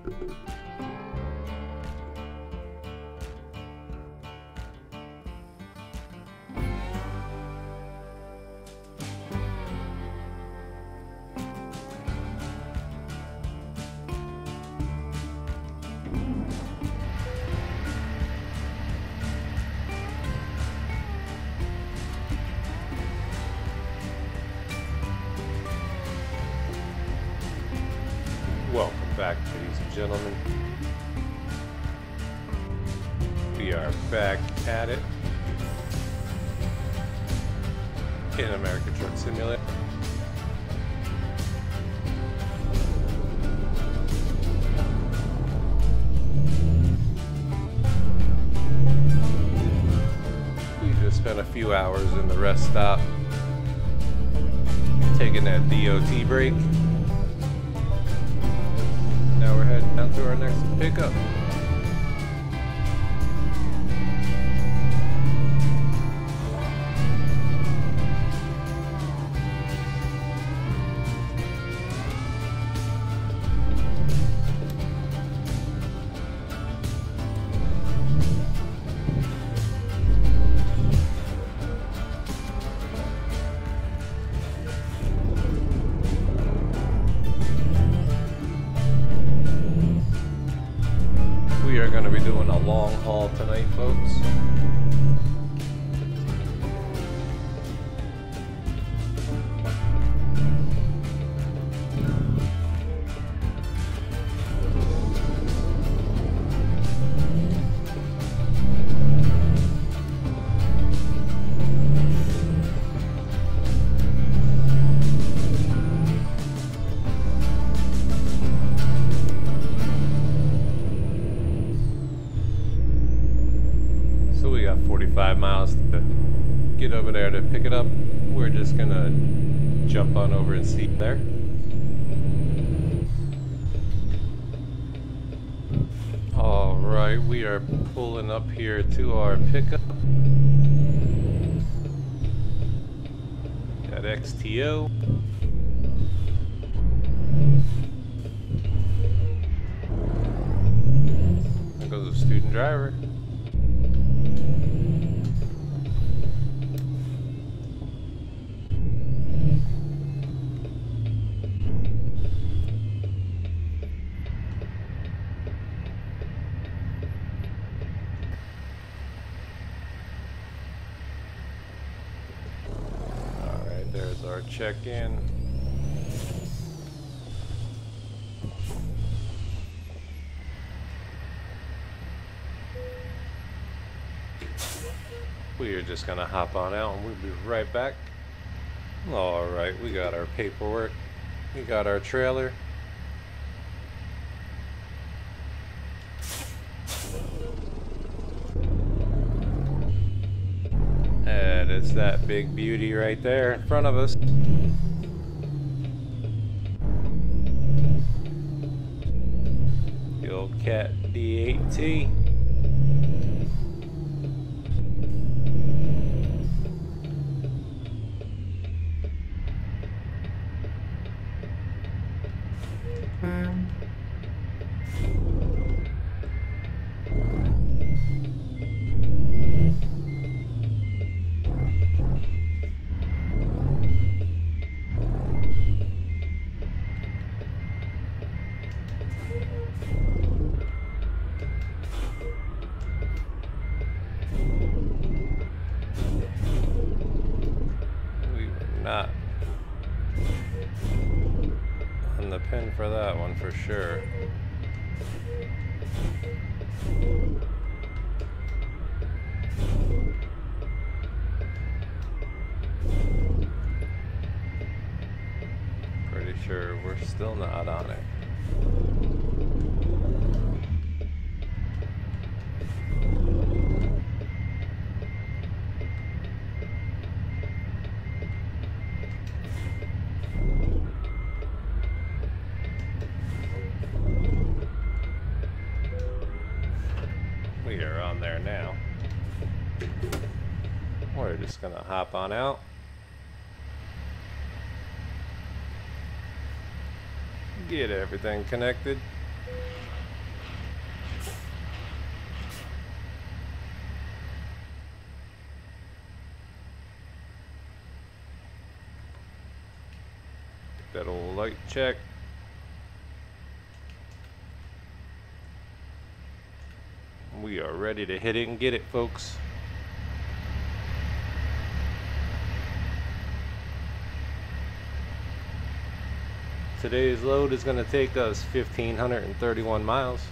Welcome back, ladies and gentlemen. We are back at it in American Truck Simulator. We just spent a few hours in the rest stop taking that DOT break. Now we're heading down to our next pickup. We are going to be doing a long haul tonight, folks. We got 45 miles to get over there to pick it up. We're just gonna jump on over and see there. Alright, we are pulling up here to our pickup. Got XTO. There goes a student driver. There's our check-in. We are just gonna hop on out and we'll be right back. Alright, we got our paperwork. We got our trailer. And it's that big beauty right there in front of us. The old Cat D8T. Not on the pin for that one for sure. Pretty sure we're still not on it. We are on there now. We're just gonna hop on out. Get everything connected. That old light check. We are ready to hit it and get it, folks. Today's load is going to take us 1,531 miles.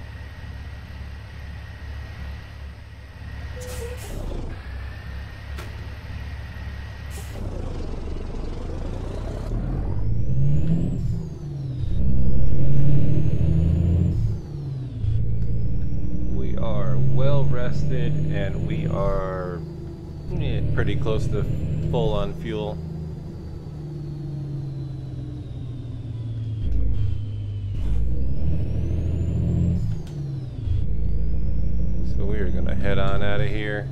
We are well rested and we are pretty close to full on fuel. We are going to head on out of here.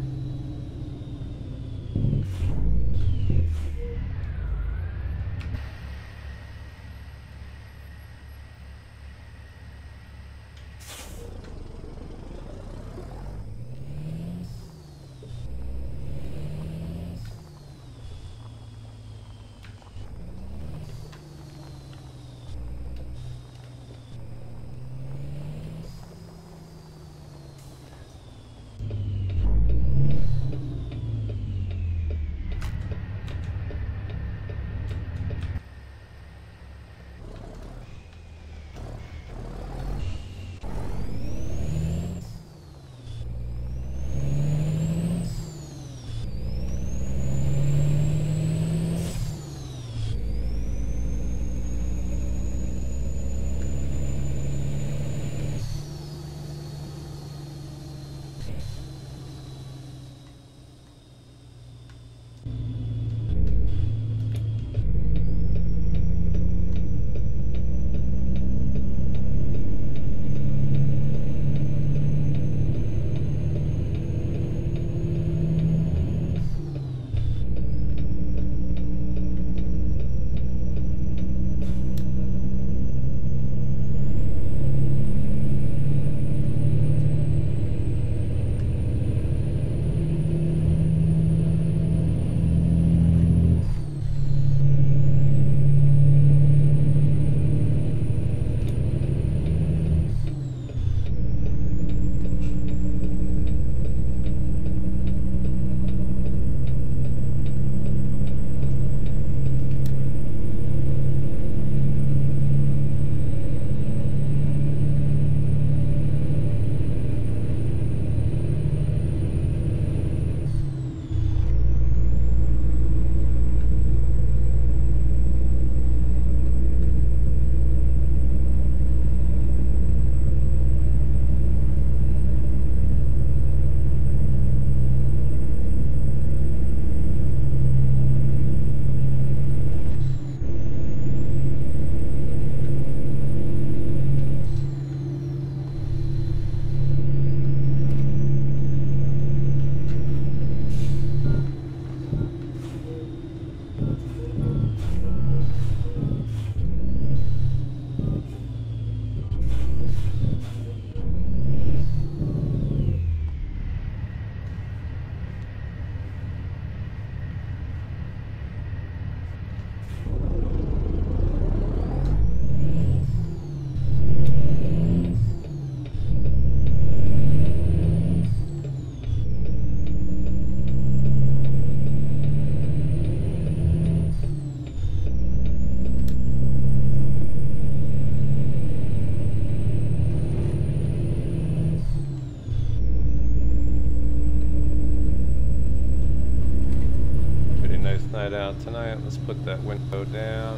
Night out tonight. Let's put that window down.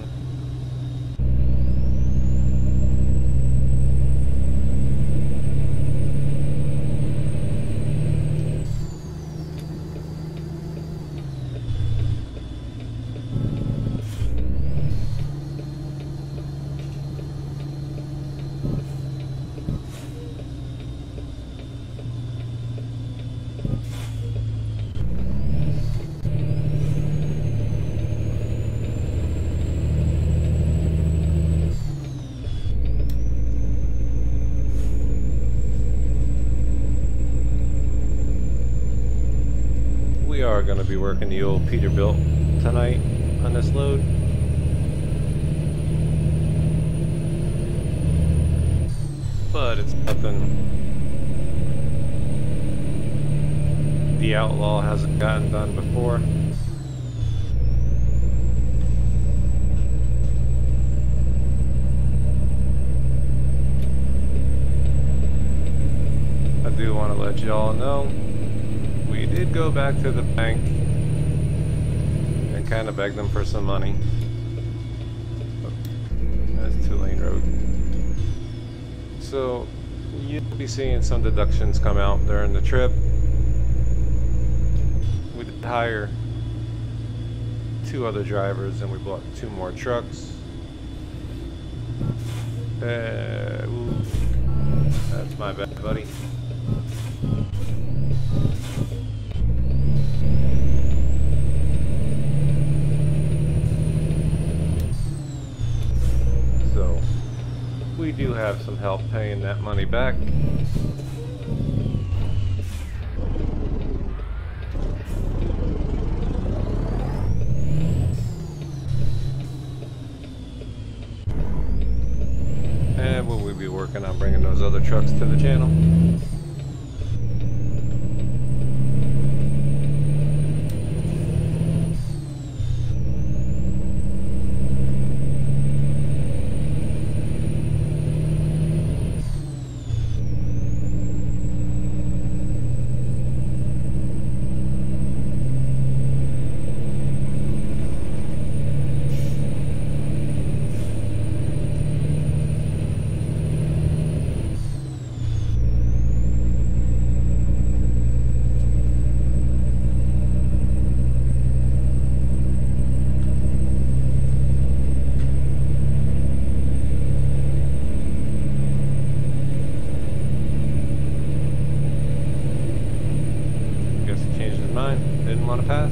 We are going to be working the old Peterbilt tonight on this load. but it's nothing the outlaw hasn't gotten done before. I do want to let y'all know we did go back to the bank and kind of beg them for some money. That's 2-lane road. So you'll be seeing some deductions come out during the trip. We did hire 2 other drivers and we bought 2 more trucks. Ooh, that's my bad, buddy. So we do have some help paying that money back. And we'll be working on bringing those other trucks to the channel. Didn't want to pass.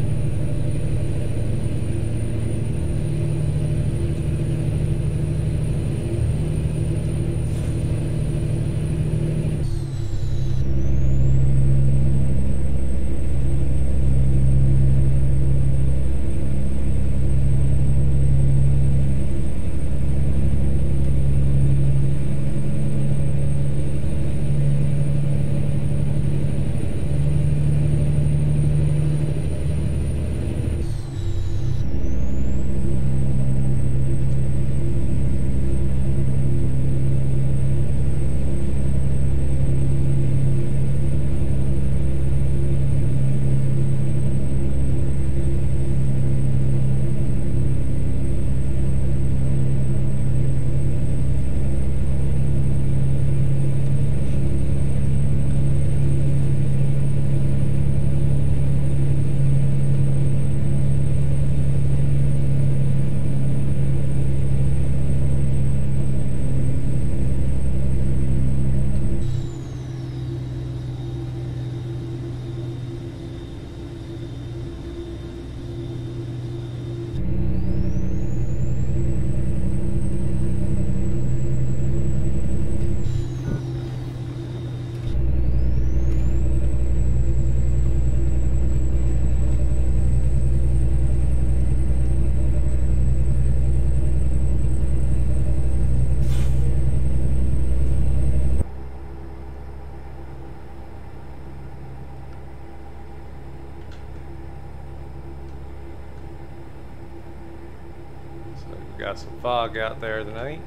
Got some fog out there tonight.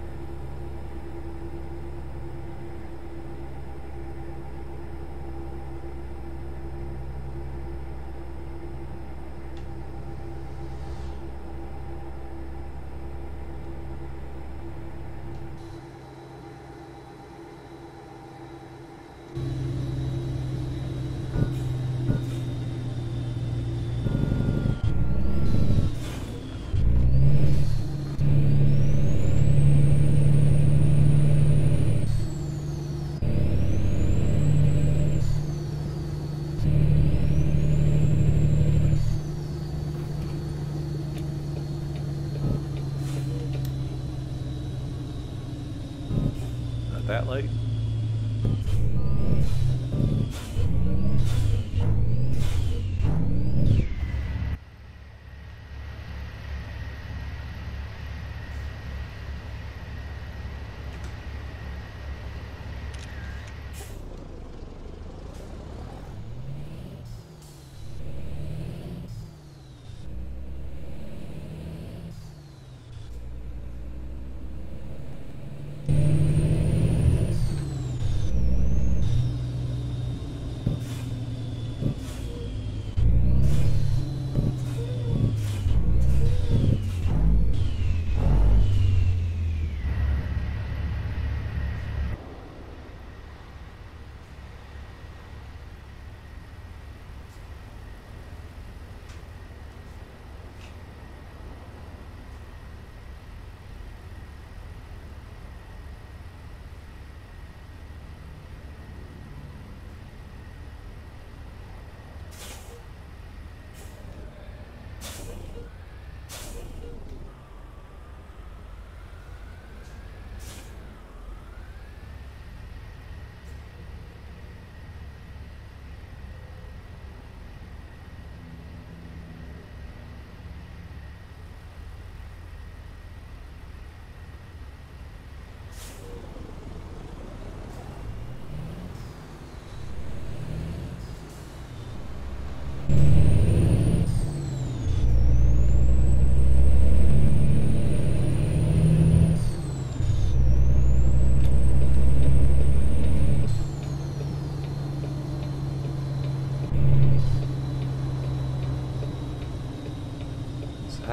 That late?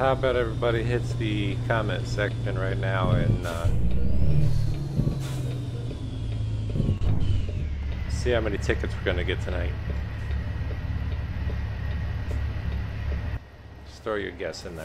how about everybody hits the comment section right now and see how many tickets we're gonna get tonight. Just throw your guess in there.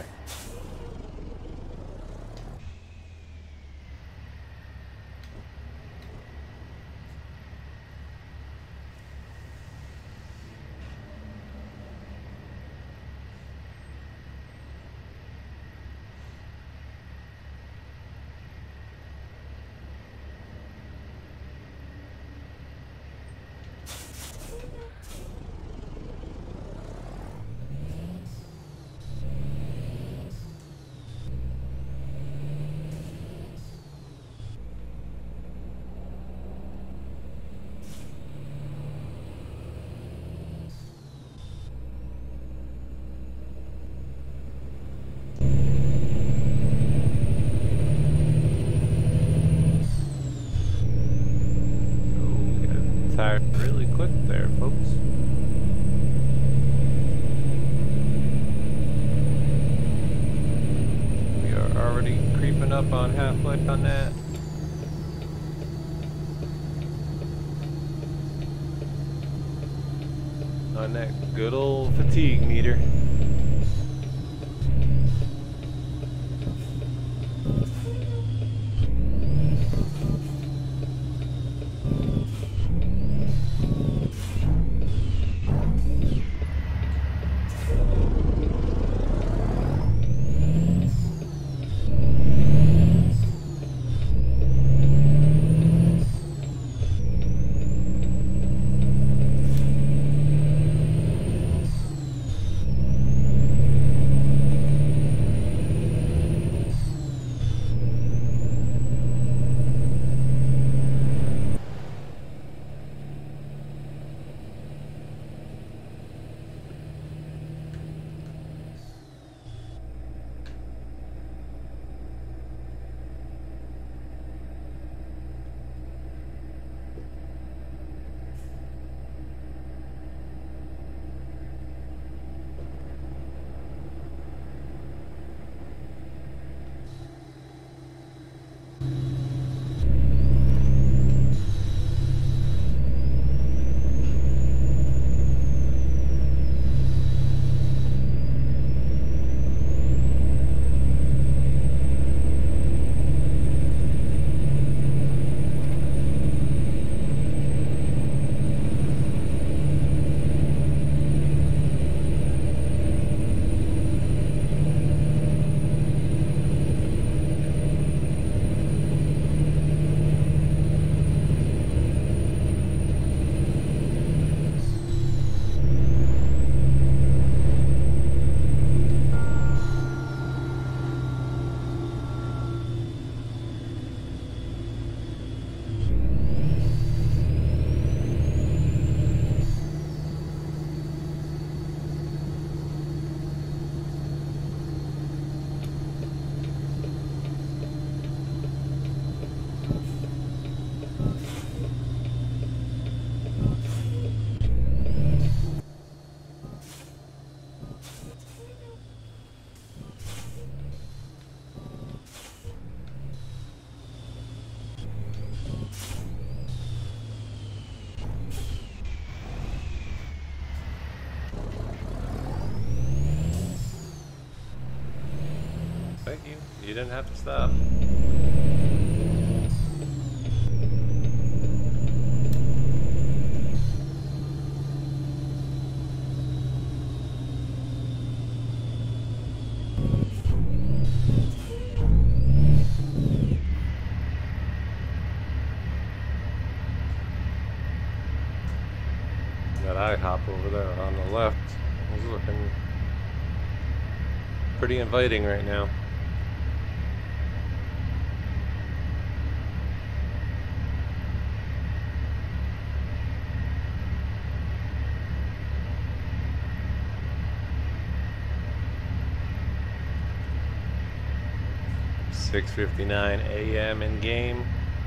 Tire really quick there, folks. We are already creeping up on halfway on that. On that good old fatigue meter. Thank you. You didn't have to stop. That IHOP over there on the left is looking pretty inviting right now. $6:59 a.m. in game.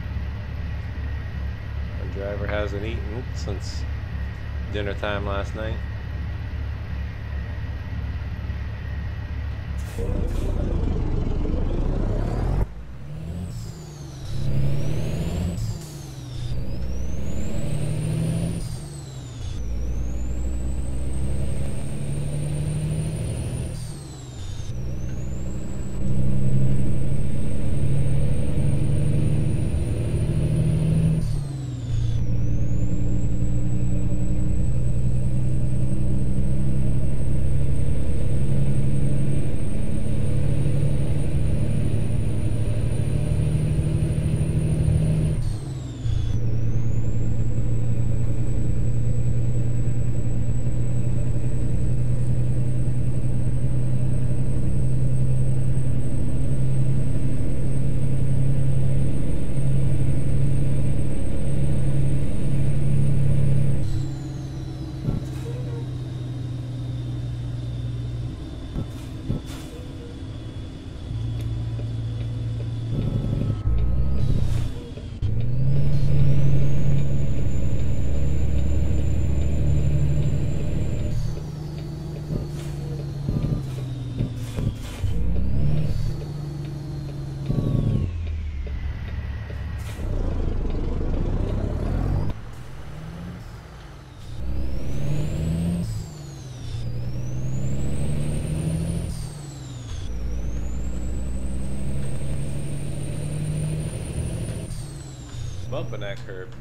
Our driver hasn't eaten since dinner time last night. Bumping that curb.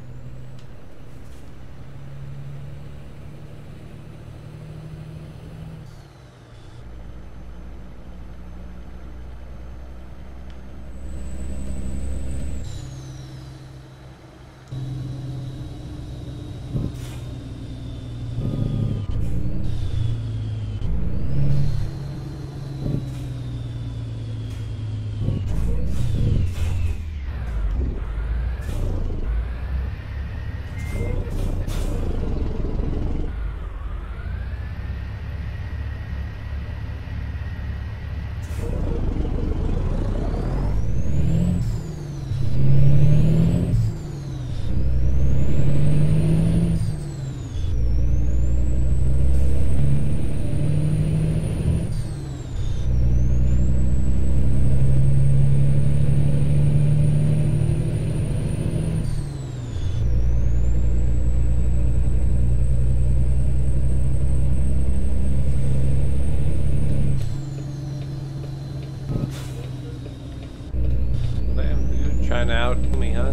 Trying to out me, huh?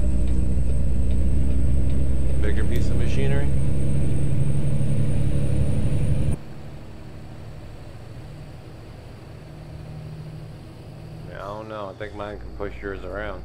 Bigger piece of machinery. I don't know. I think mine can push yours around.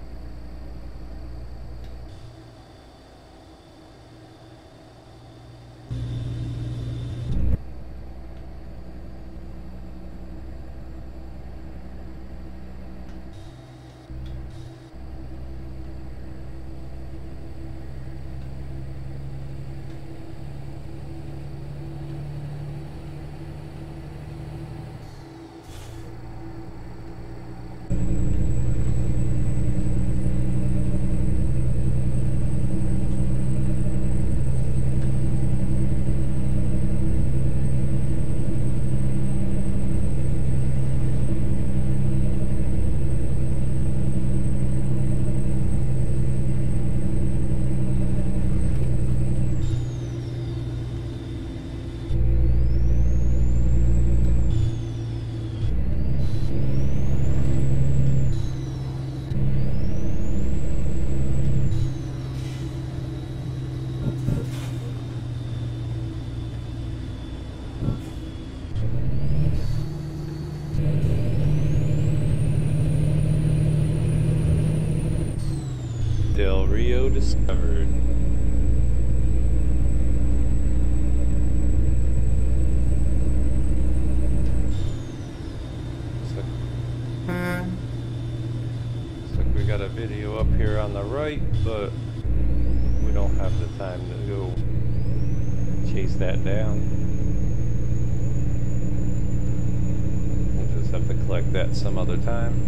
Del Rio discovered. Looks like we got a video up here on the right, but we don't have the time to go chase that down. We'll just have to collect that some other time.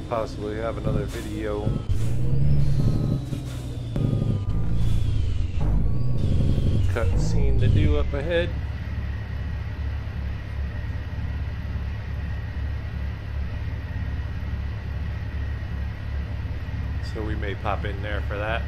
possibly have another video cutscene to do up ahead. So we may pop in there for that.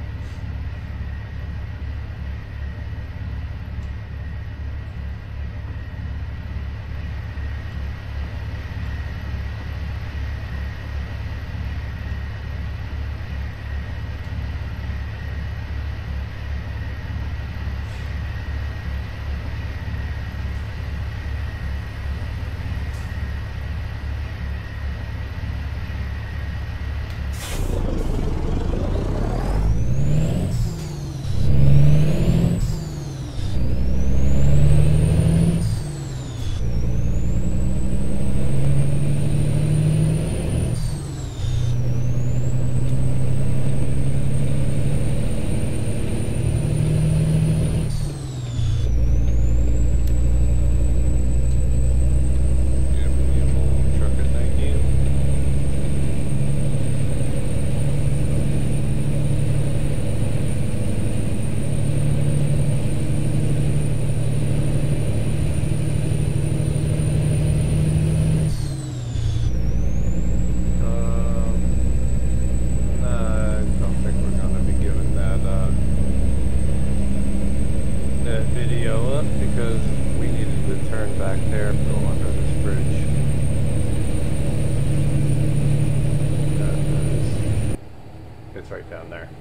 Right down there.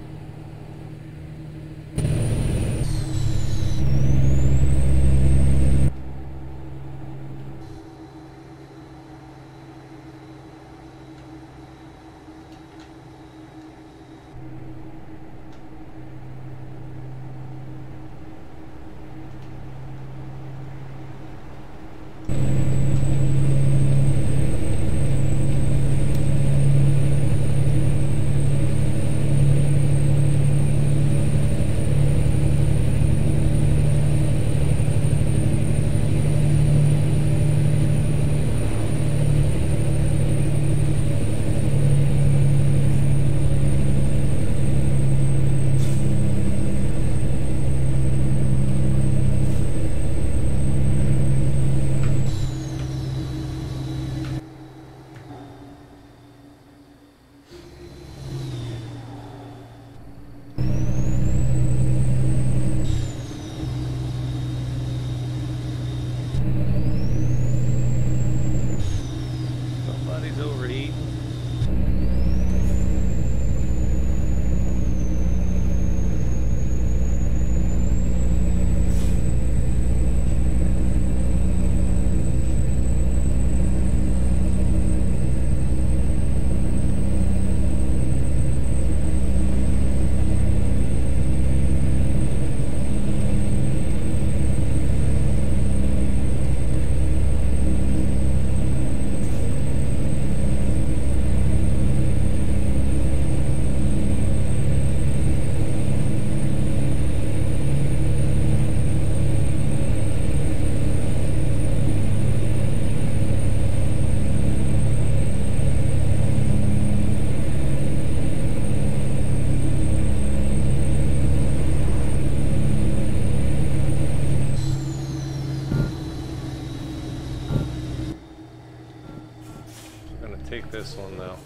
Take this one though.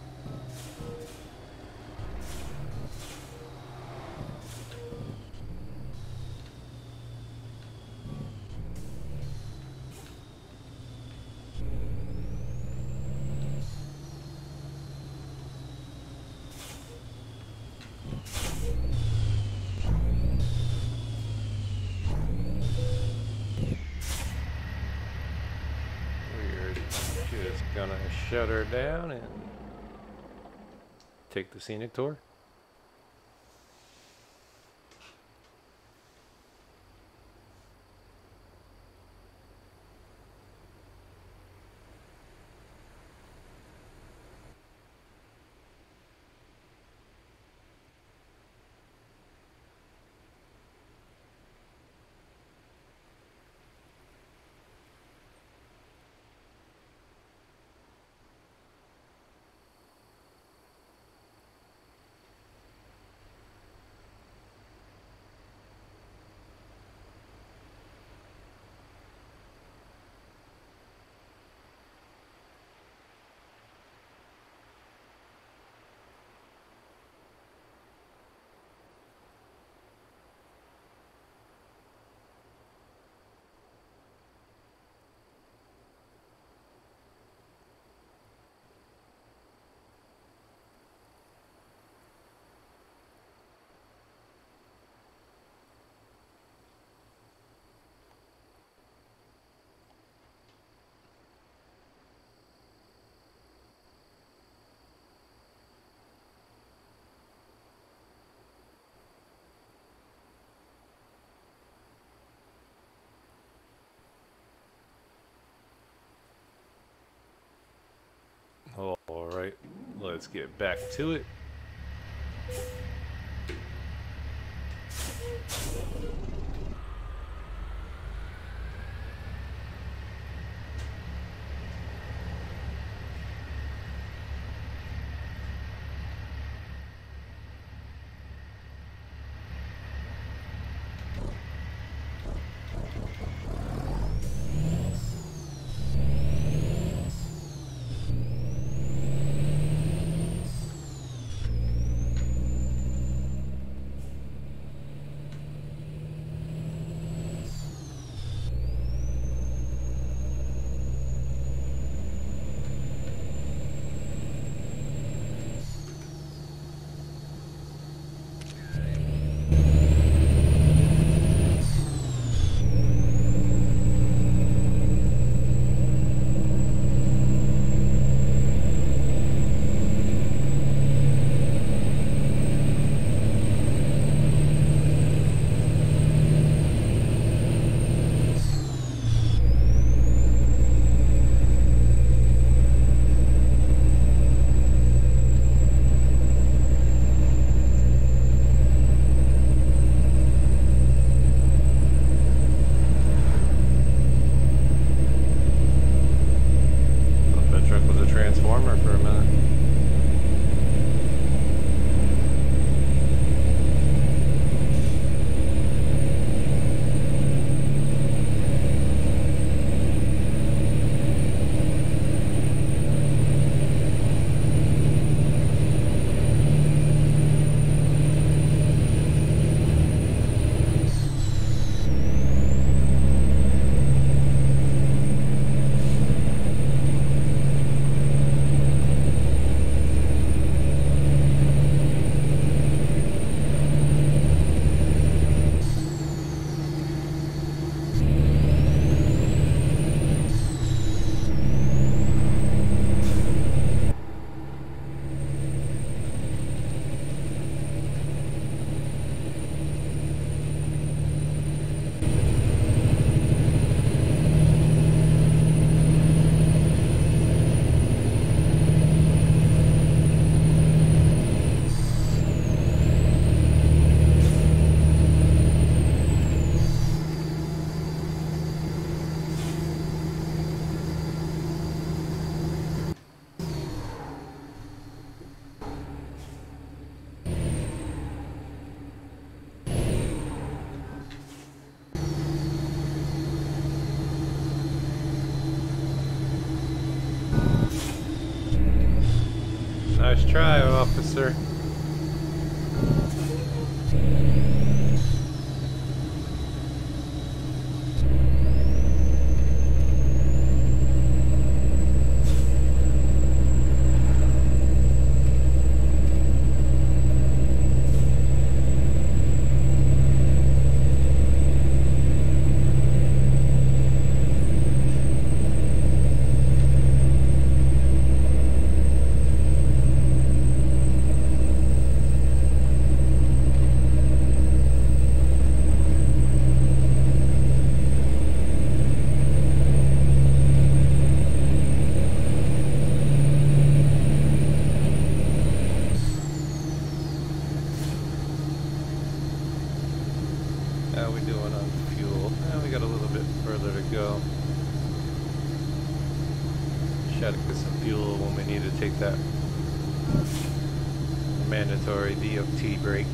Just gonna shut her down and take the scenic tour. let's get back to it. Nice try, officer. How we doing on fuel? We got a little bit further to go. Try to get some fuel when we need to take that mandatory DOT break.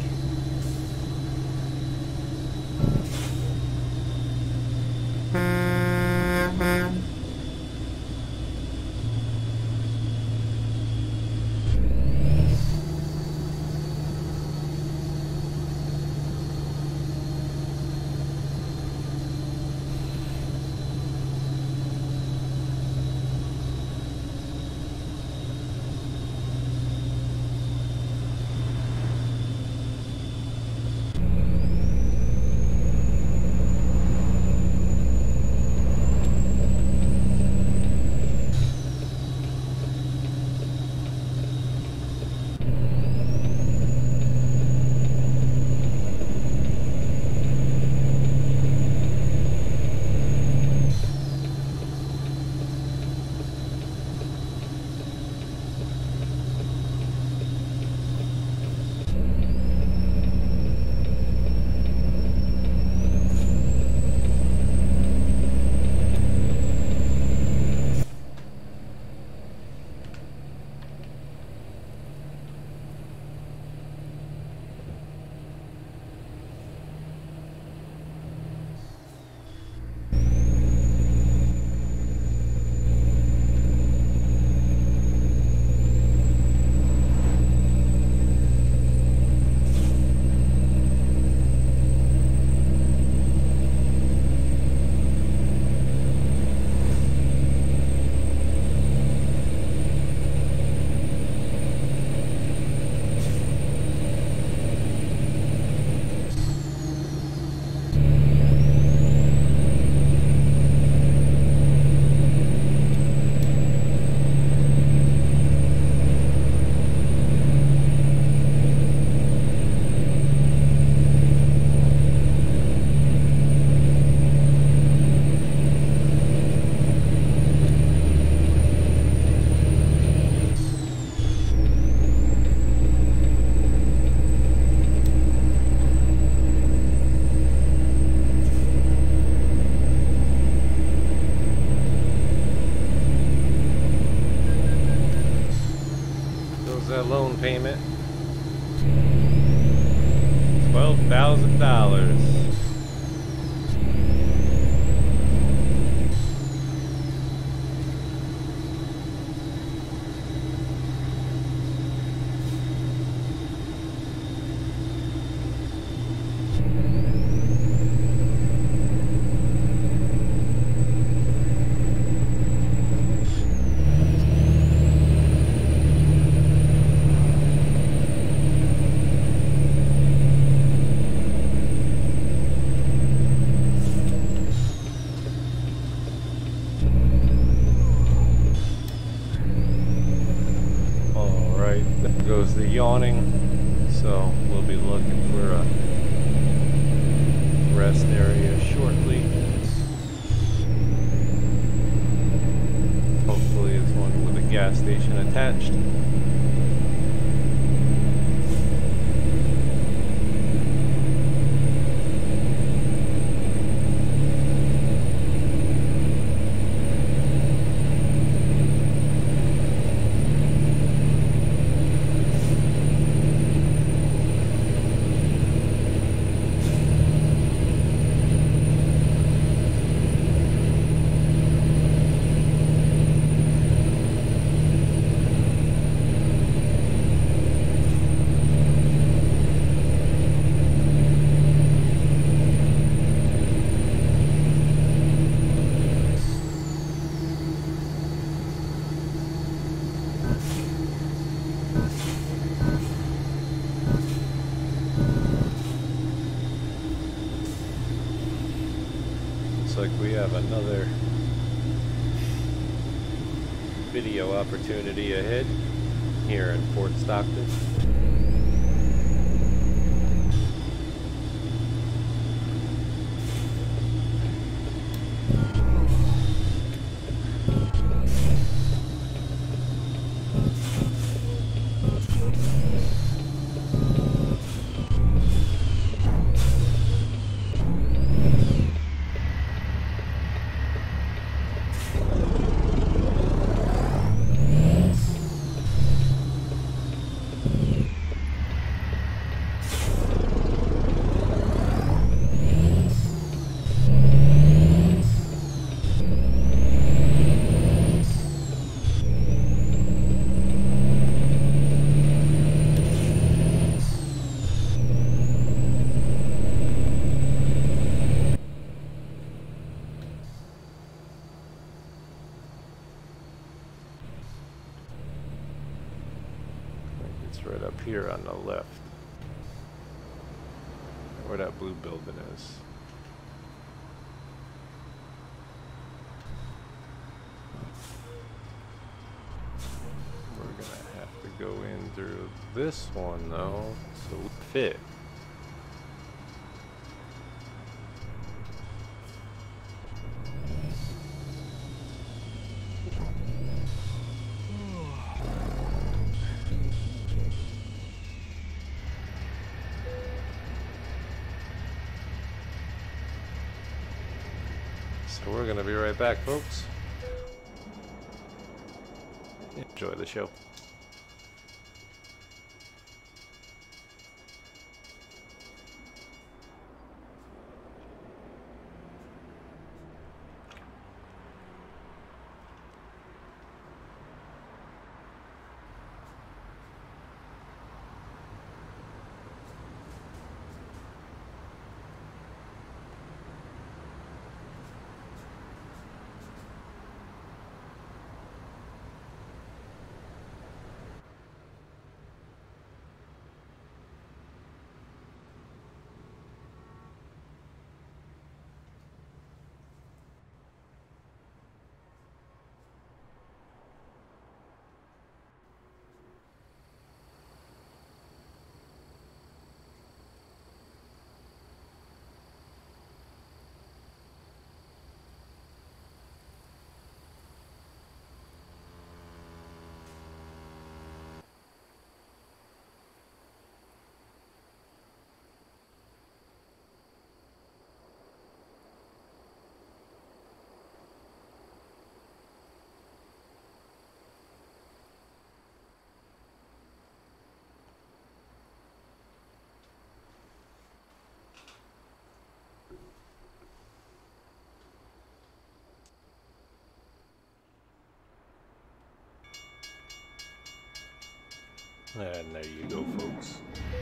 payment. $12,000. There goes the yawning, so we'll be looking for a rest area shortly. Hopefully it's one with a gas station attached. Looks like we have another video opportunity ahead here in Fort Stockton. Right up here on the left, where that blue building is. We're gonna have to go in through this one though, so we fit. So we're gonna be right back, folks. Enjoy the show. And there you go, folks.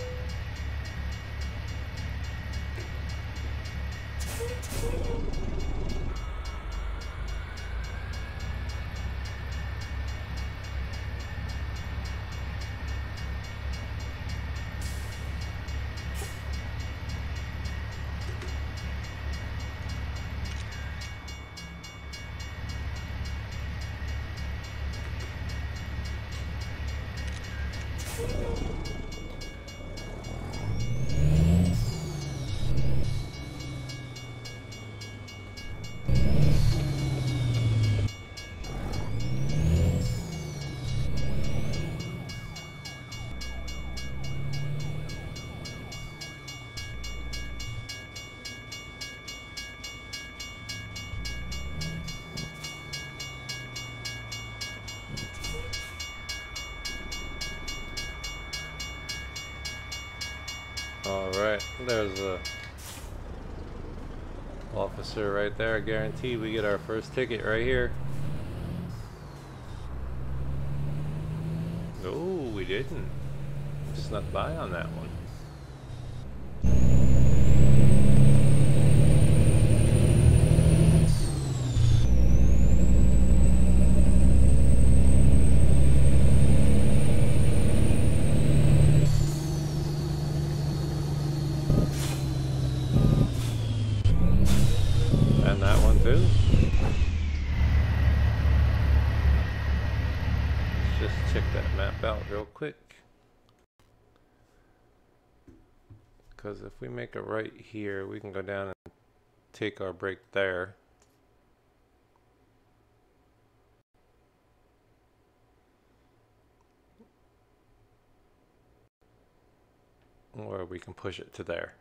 Alright, there's a officer right there. Guaranteed we get our first ticket right here. No, we didn't. Snuck by on that one. And that one too. Let's just check that map out real quick. Because if we make a right here, we can go down and take our break there. Or we can push it to there.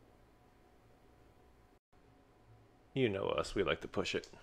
You know us, we like to push it.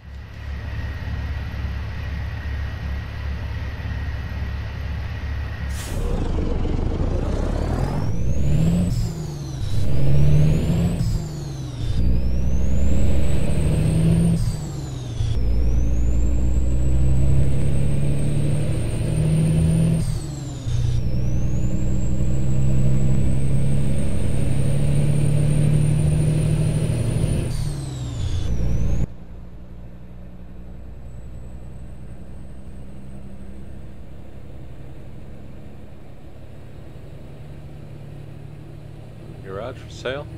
Garage for sale?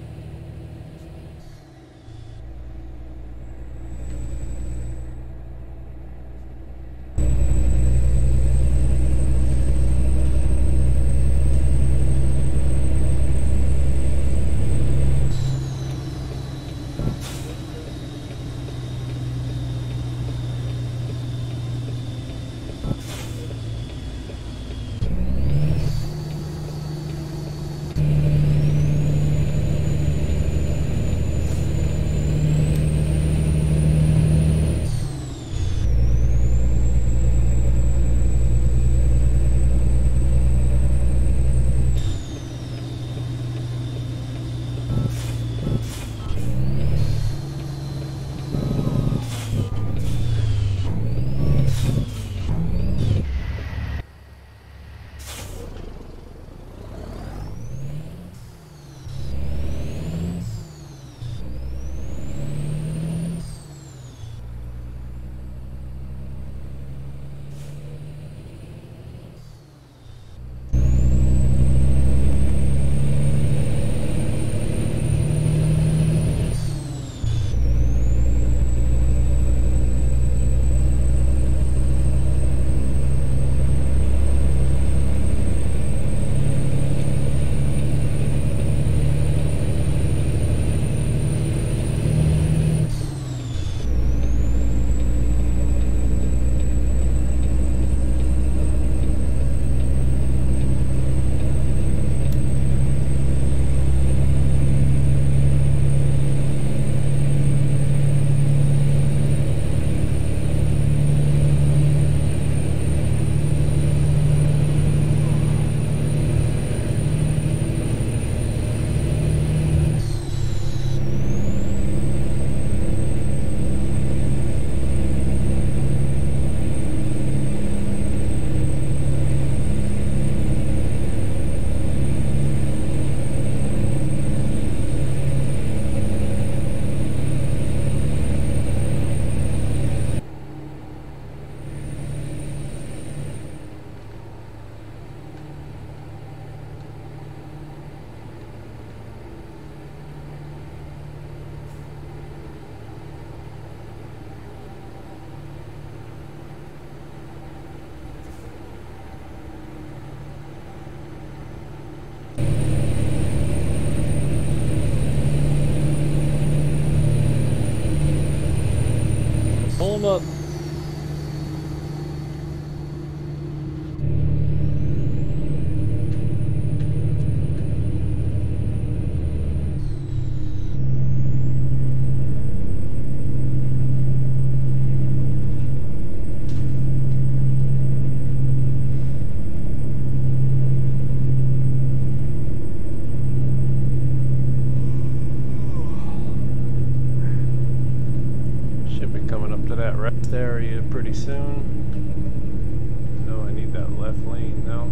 rest area pretty soon. No, I need that left lane now.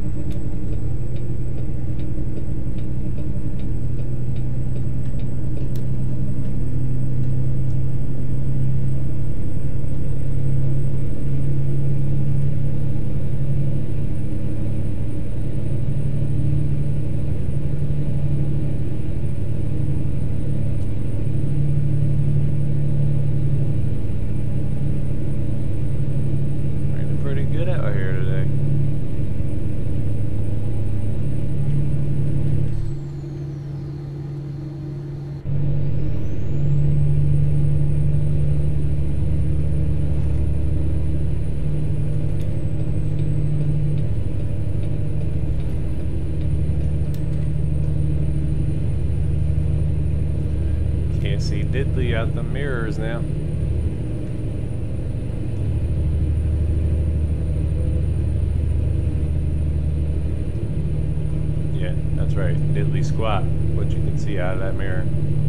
See diddly out the mirrors now. Yeah, that's right. Diddly squat. What you can see out of that mirror.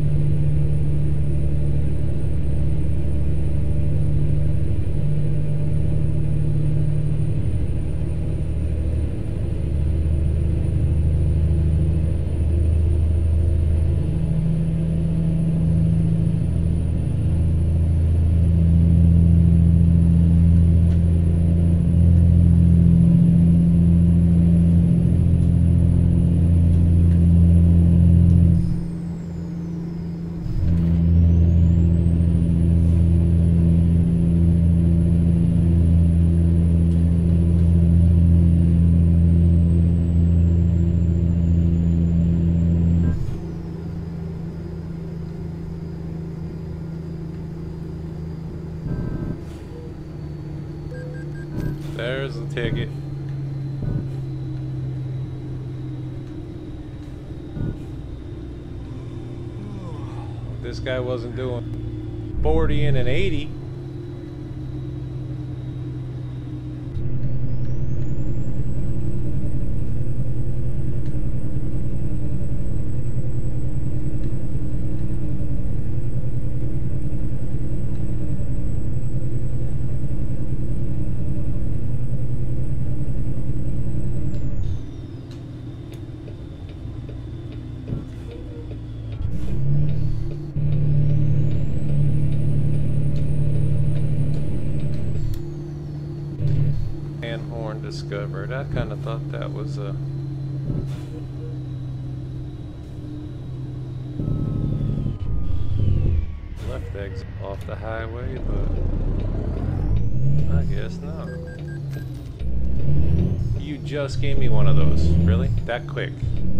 There's the ticket. This guy wasn't doing 40 and an 80. Horn discovered. I kind of thought that was a left exit off the highway, but I guess not. You just gave me one of those. Really? That quick?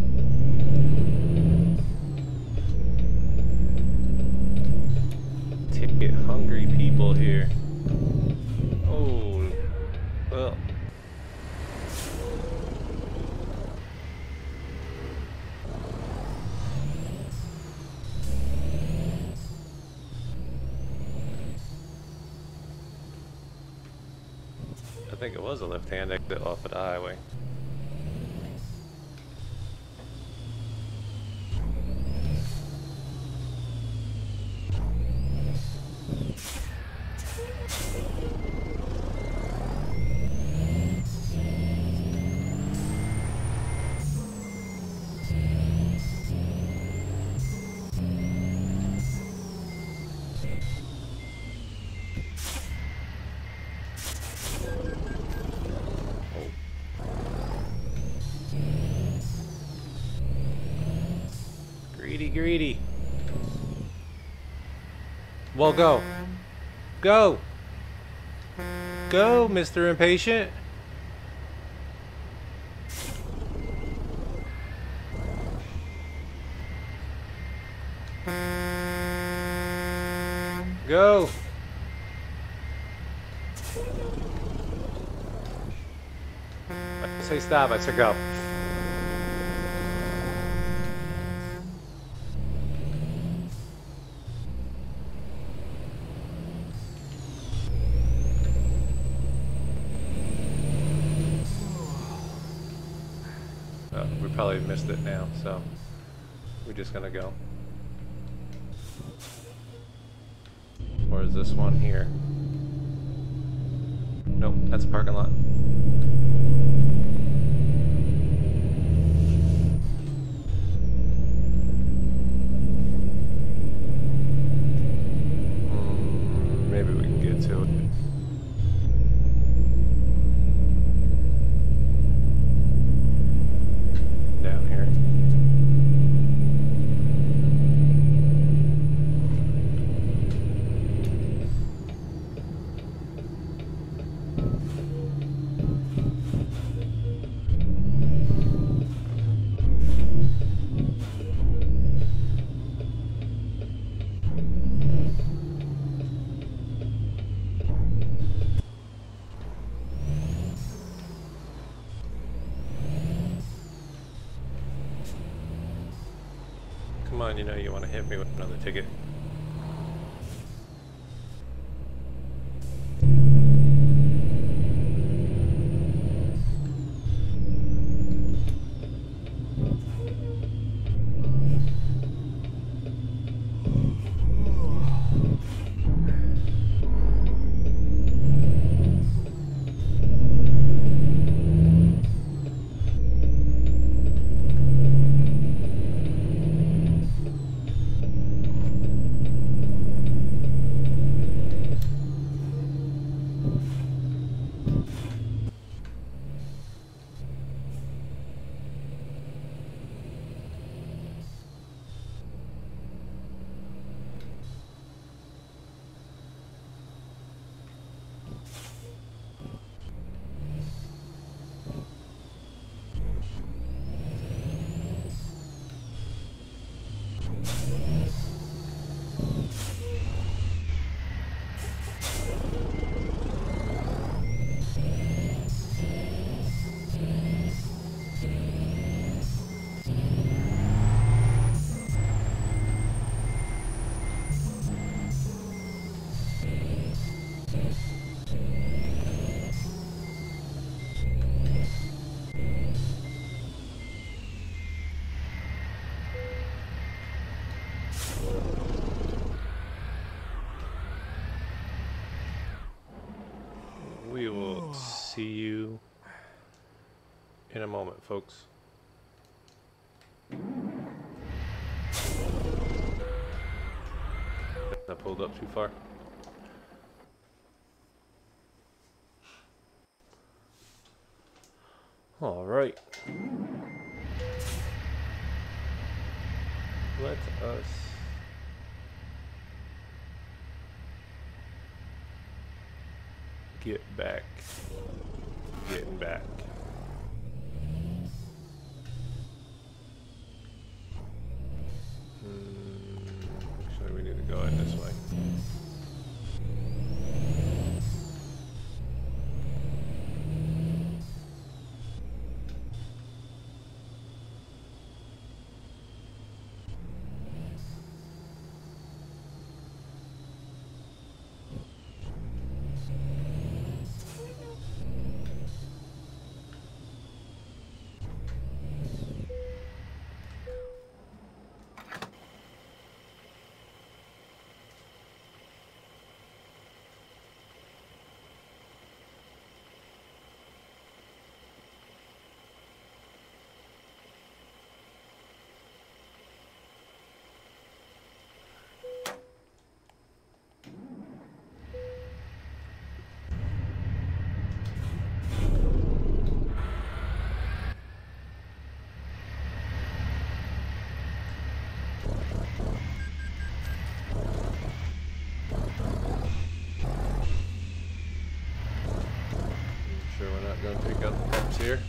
Ticket hungry people here. Oh, well. I think it was a left-hand exit off of the highway. Greedy. Well, go. Go, Mr. Impatient. Go. I say stop, I say go. We probably missed it now, so we're just gonna go. Or is this one here? Nope, that's a parking lot. Maybe we can get to it. Down here. Come on, you know you want to hit me with another ticket. We will see you in a moment, folks. I pulled up too far. All right. Let us get back. Getting back. Actually, we need to go in this way. Gonna take out the pumps here.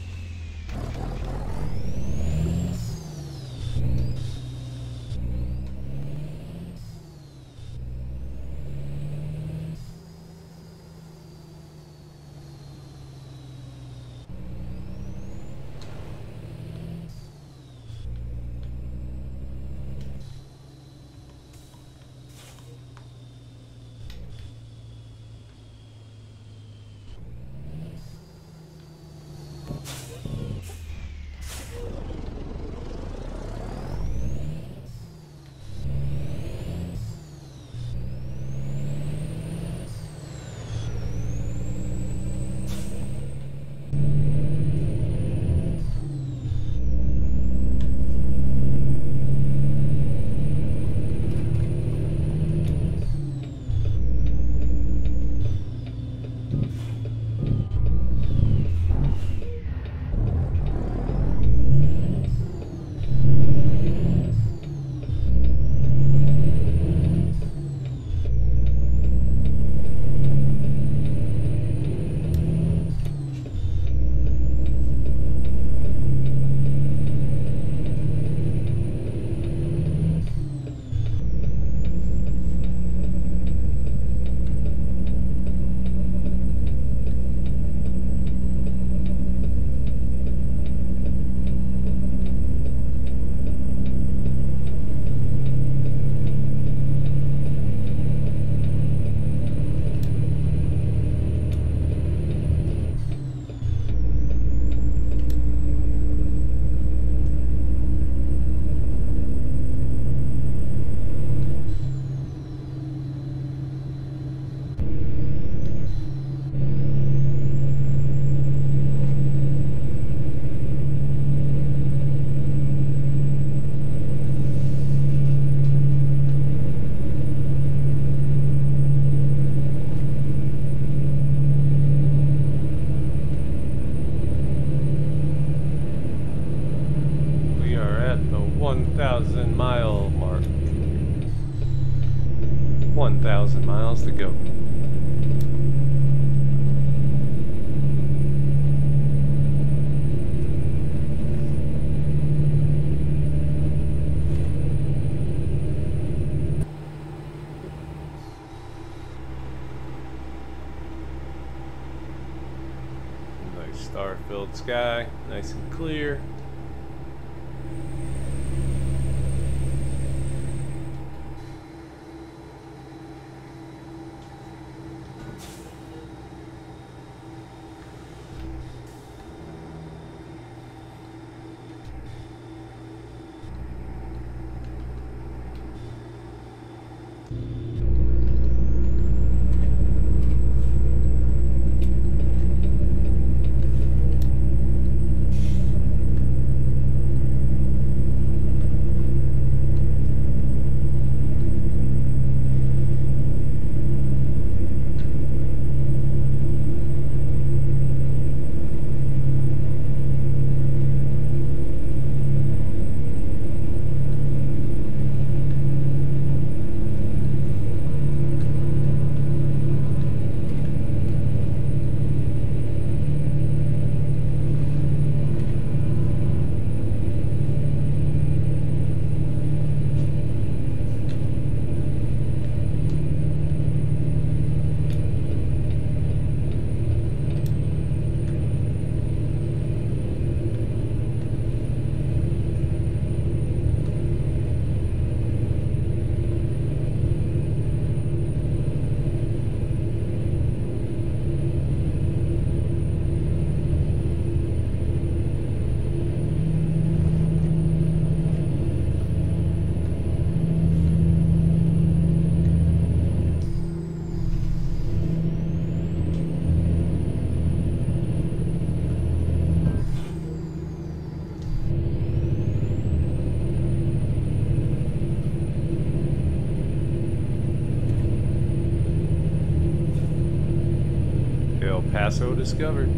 2,000 mile mark. 1,000 miles to go. Nice star-filled sky, nice and clear. El Paso discovered.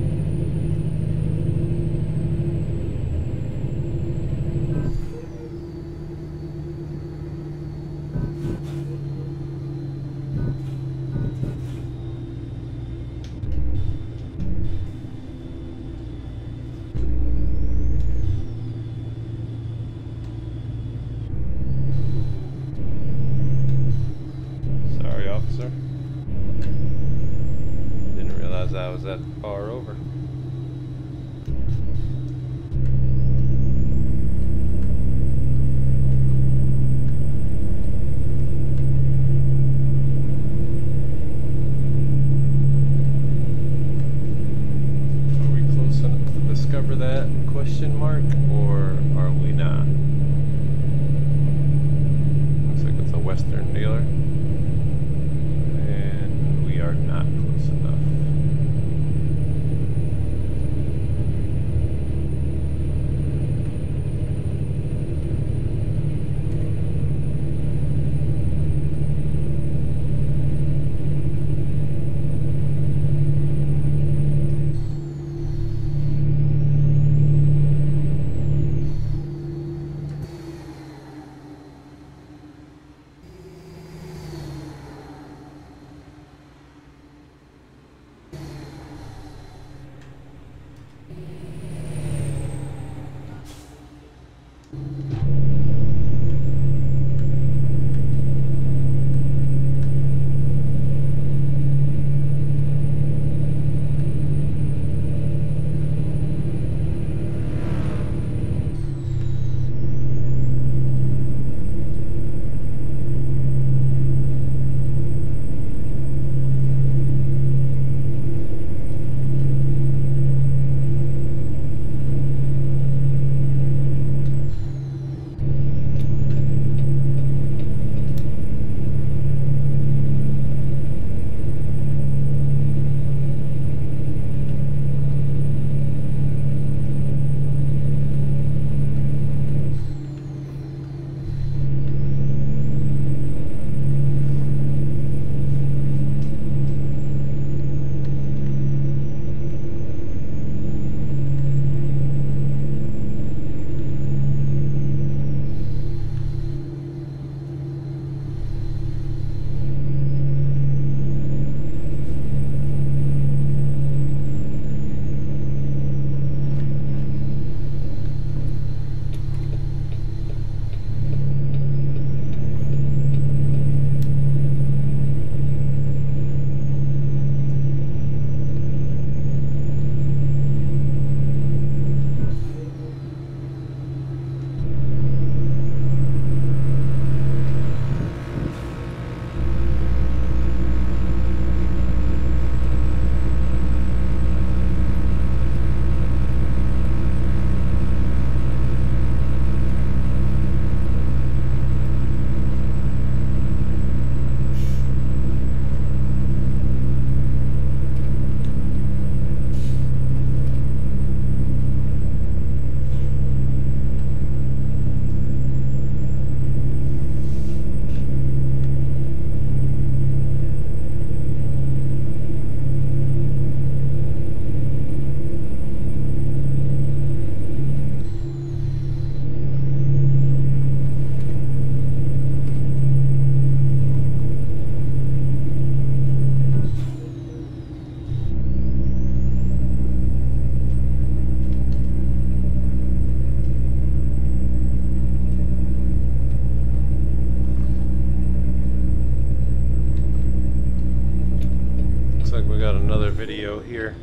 Sorry, officer. Didn't realize I was that far over. Are we close enough to discover that question mark, or are we not? Looks like it's a Western dealer. And we are not close enough. here.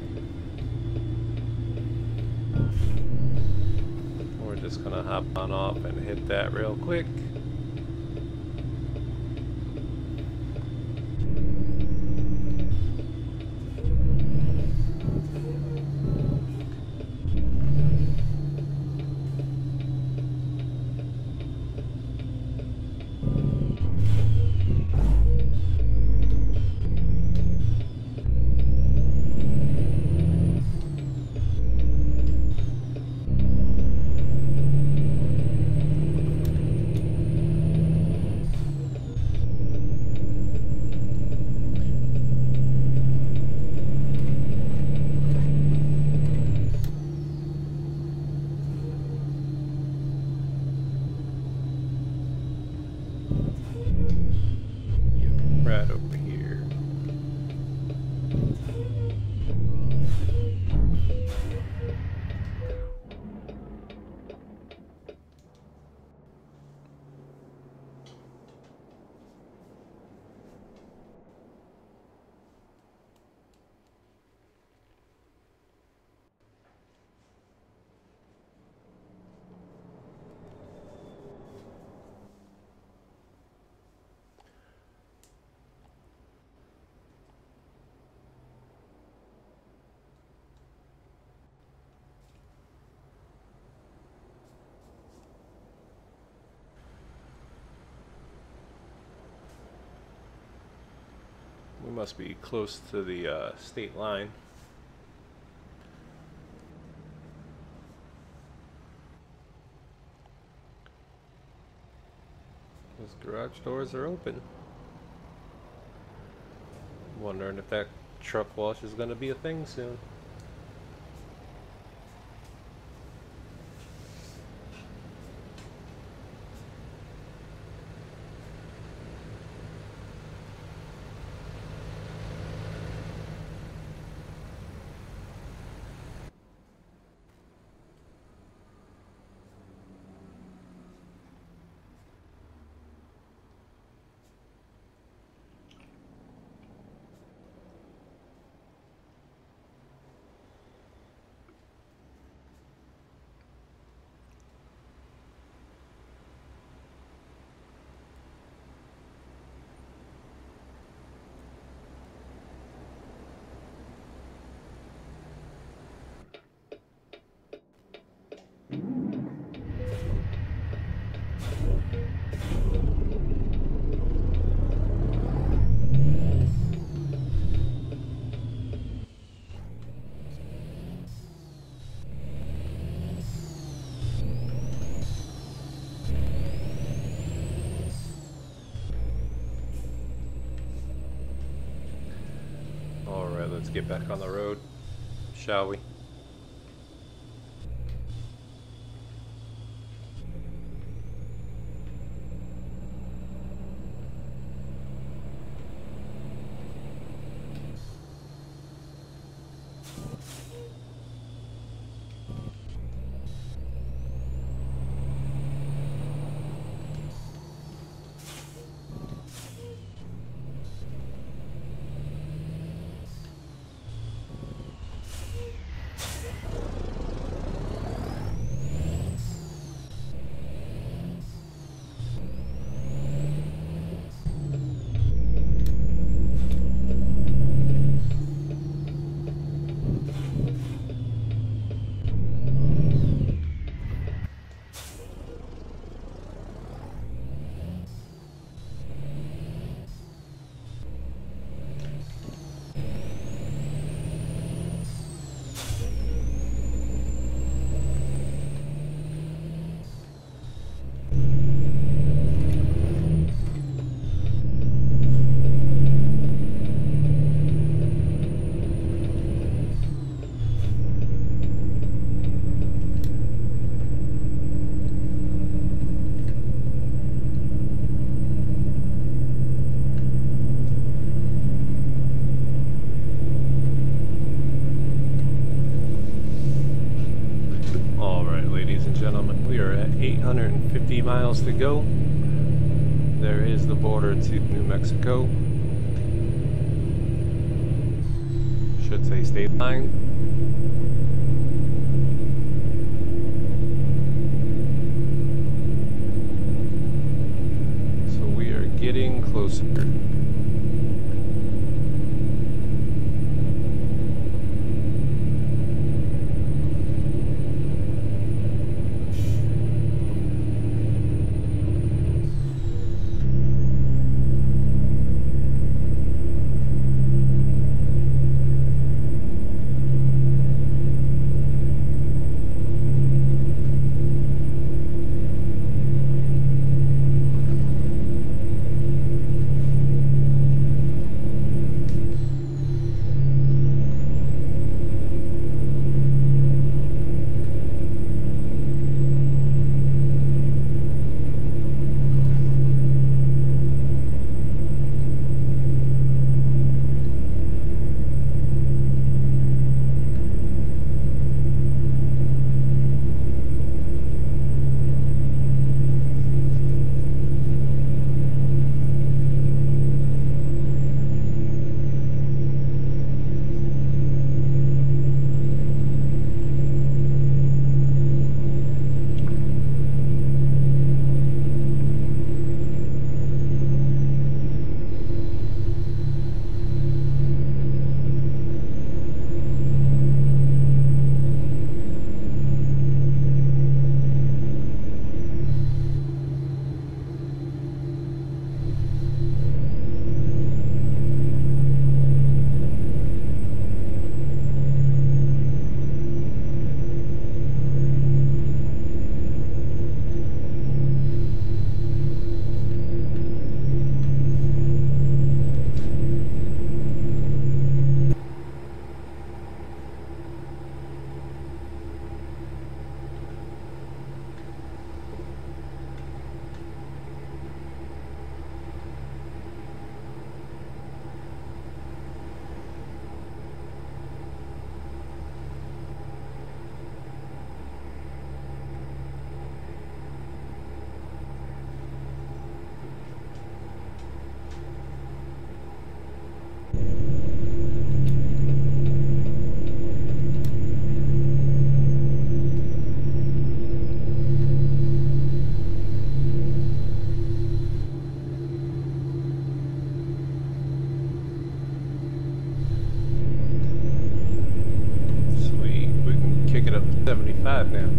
We're just gonna hop on off and hit that real quick. Right over here. We must be close to the state line. Those garage doors are open. Wondering if that truck wash is going to be a thing soon. Let's get back on the road, shall we? We are at 850 miles to go. There is the border to New Mexico. should say state line. So we are getting closer. It up to 75 now.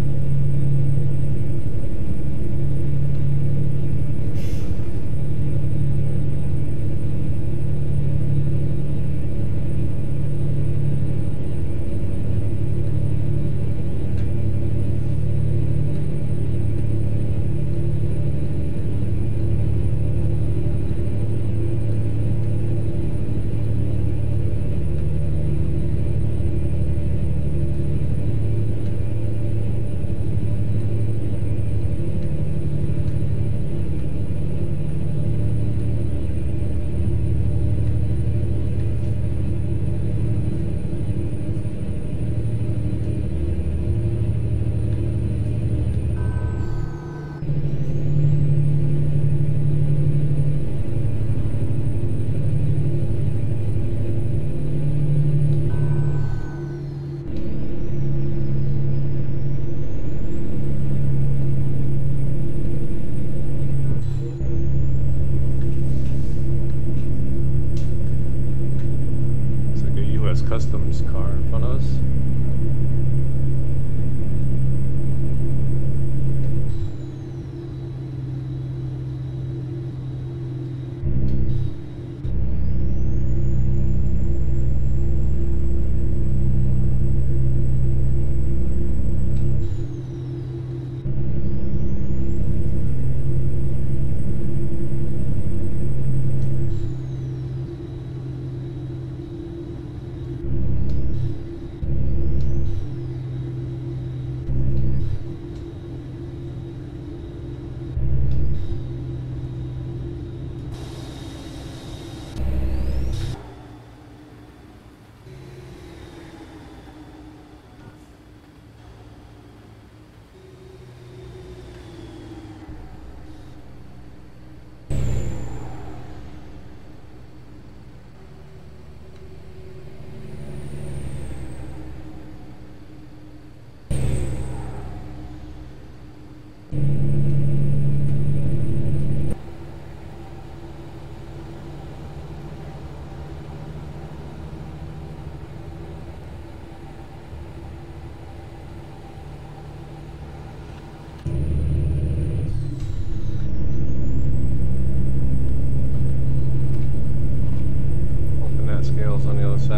Customs car in front of us.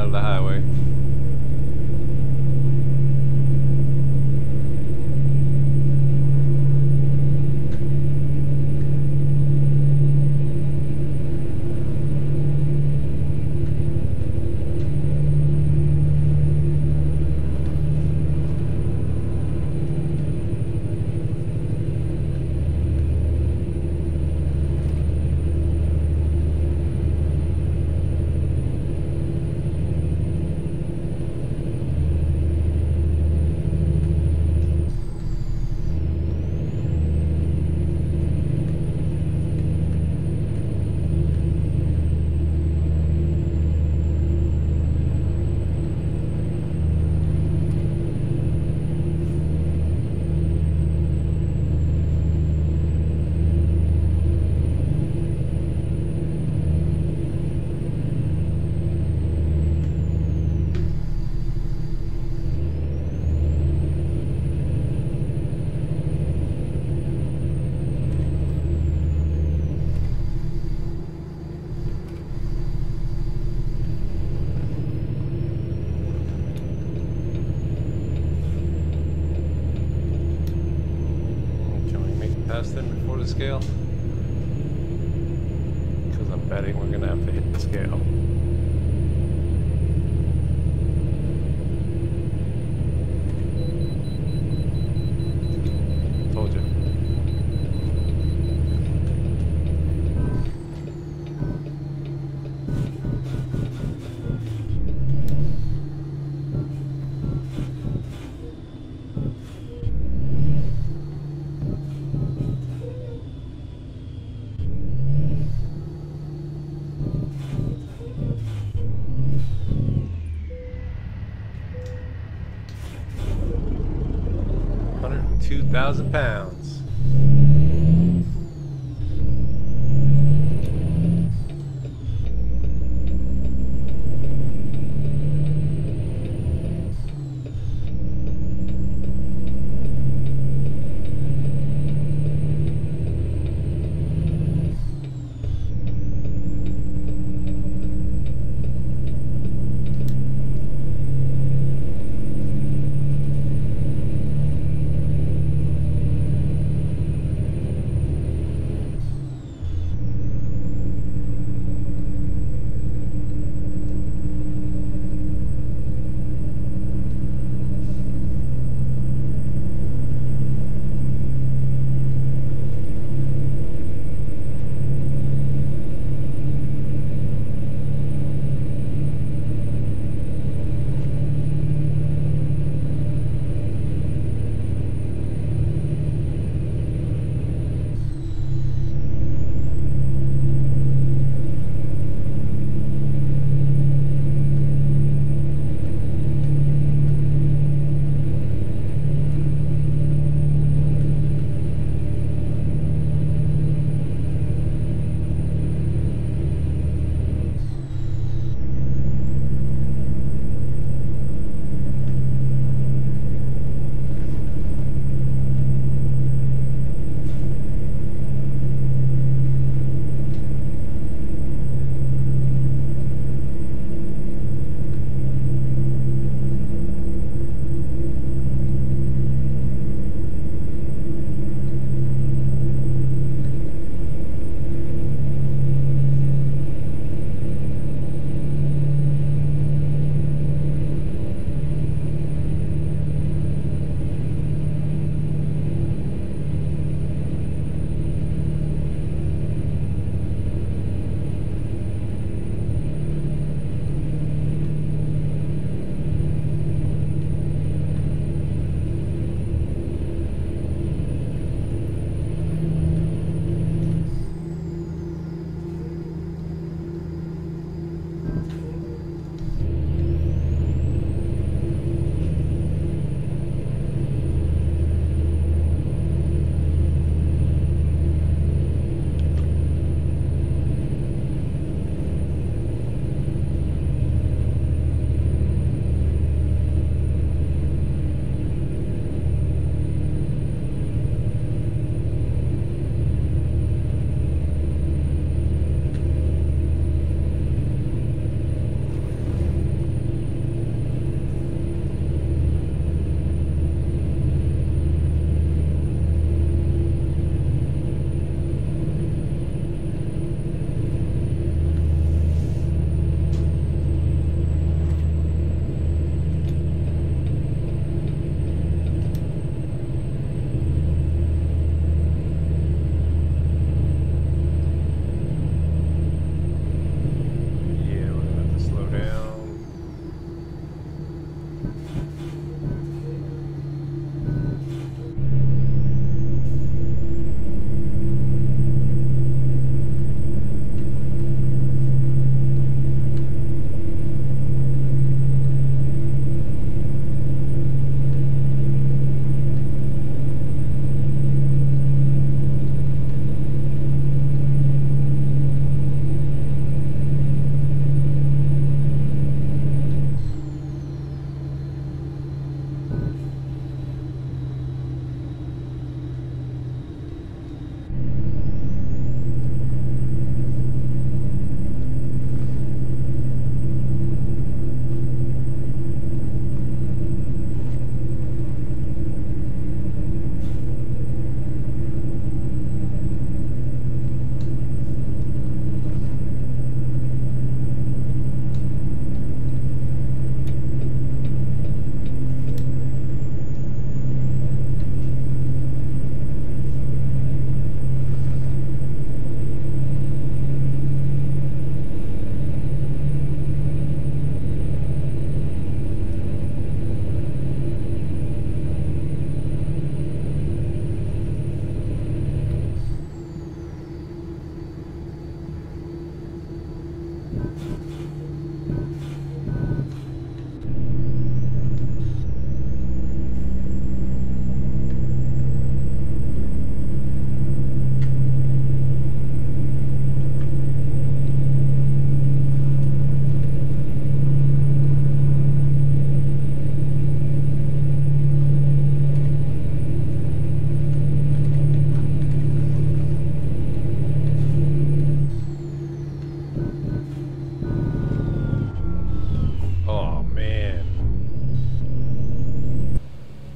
out of the highway. Them before the scale, because I'm betting we're gonna have to hit the scale. Told you. £2,000.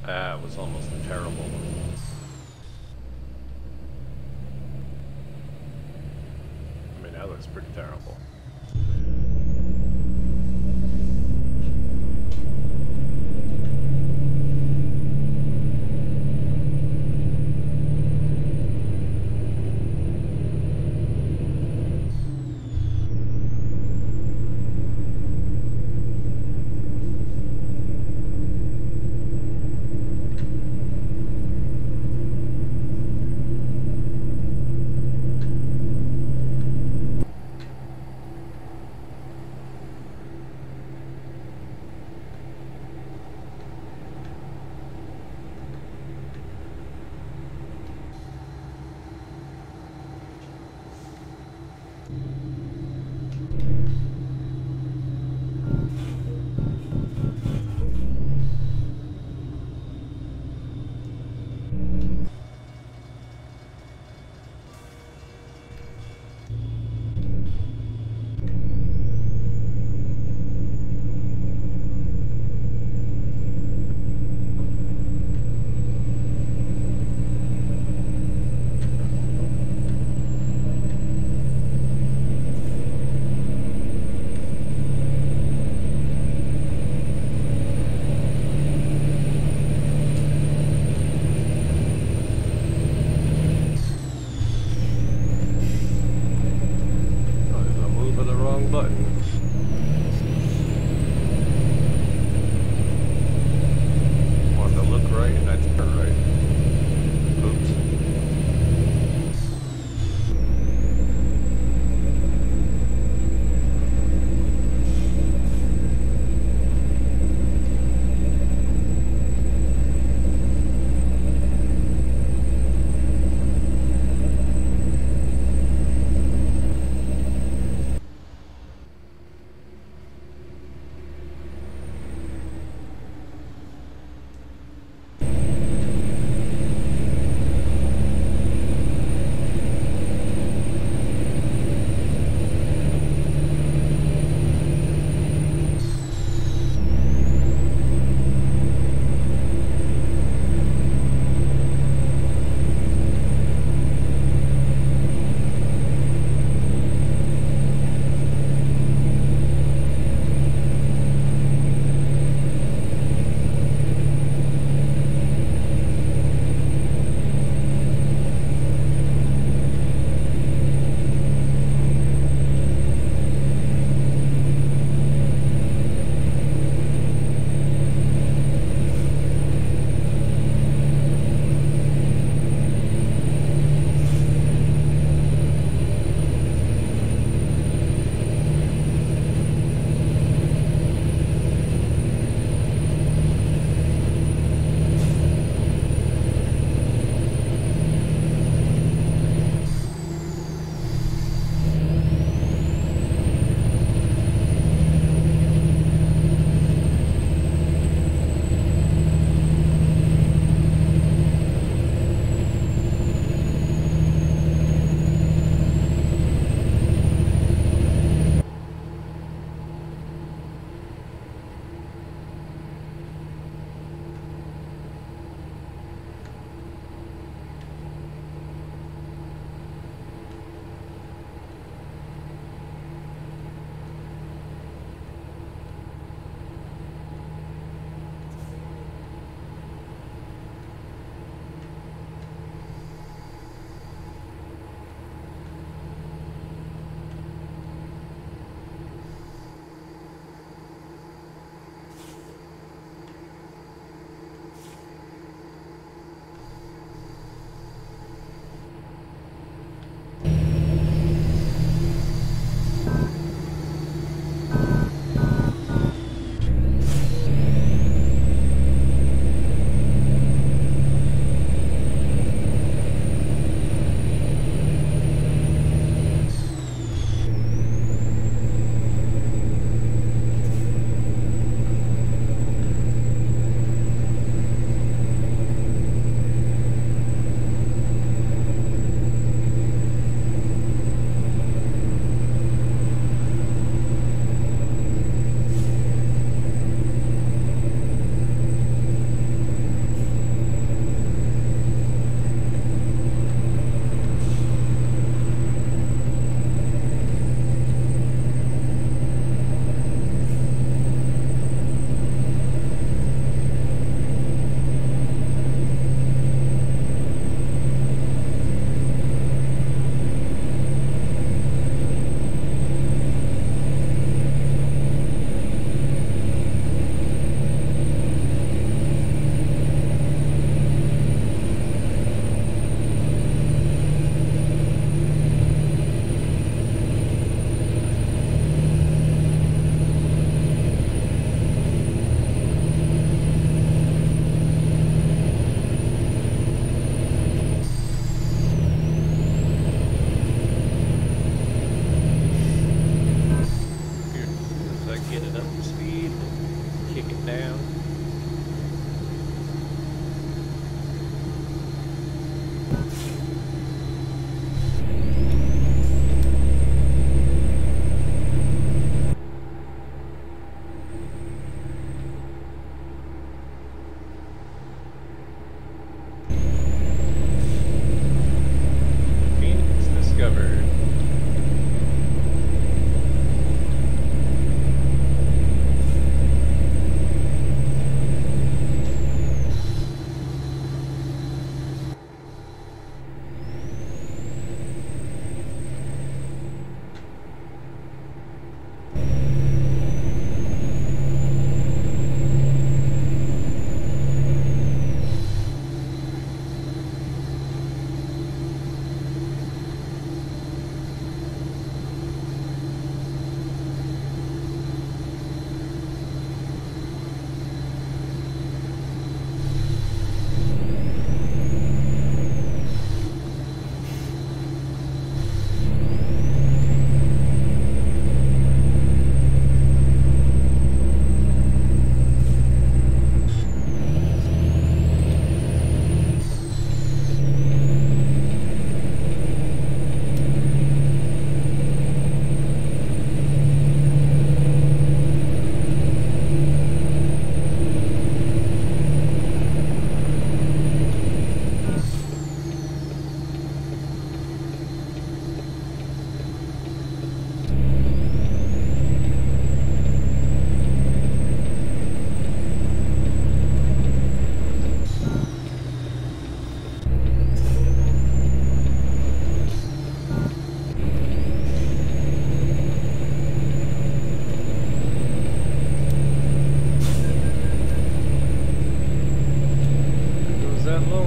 That was almost a terrible one. I mean, that looks pretty terrible.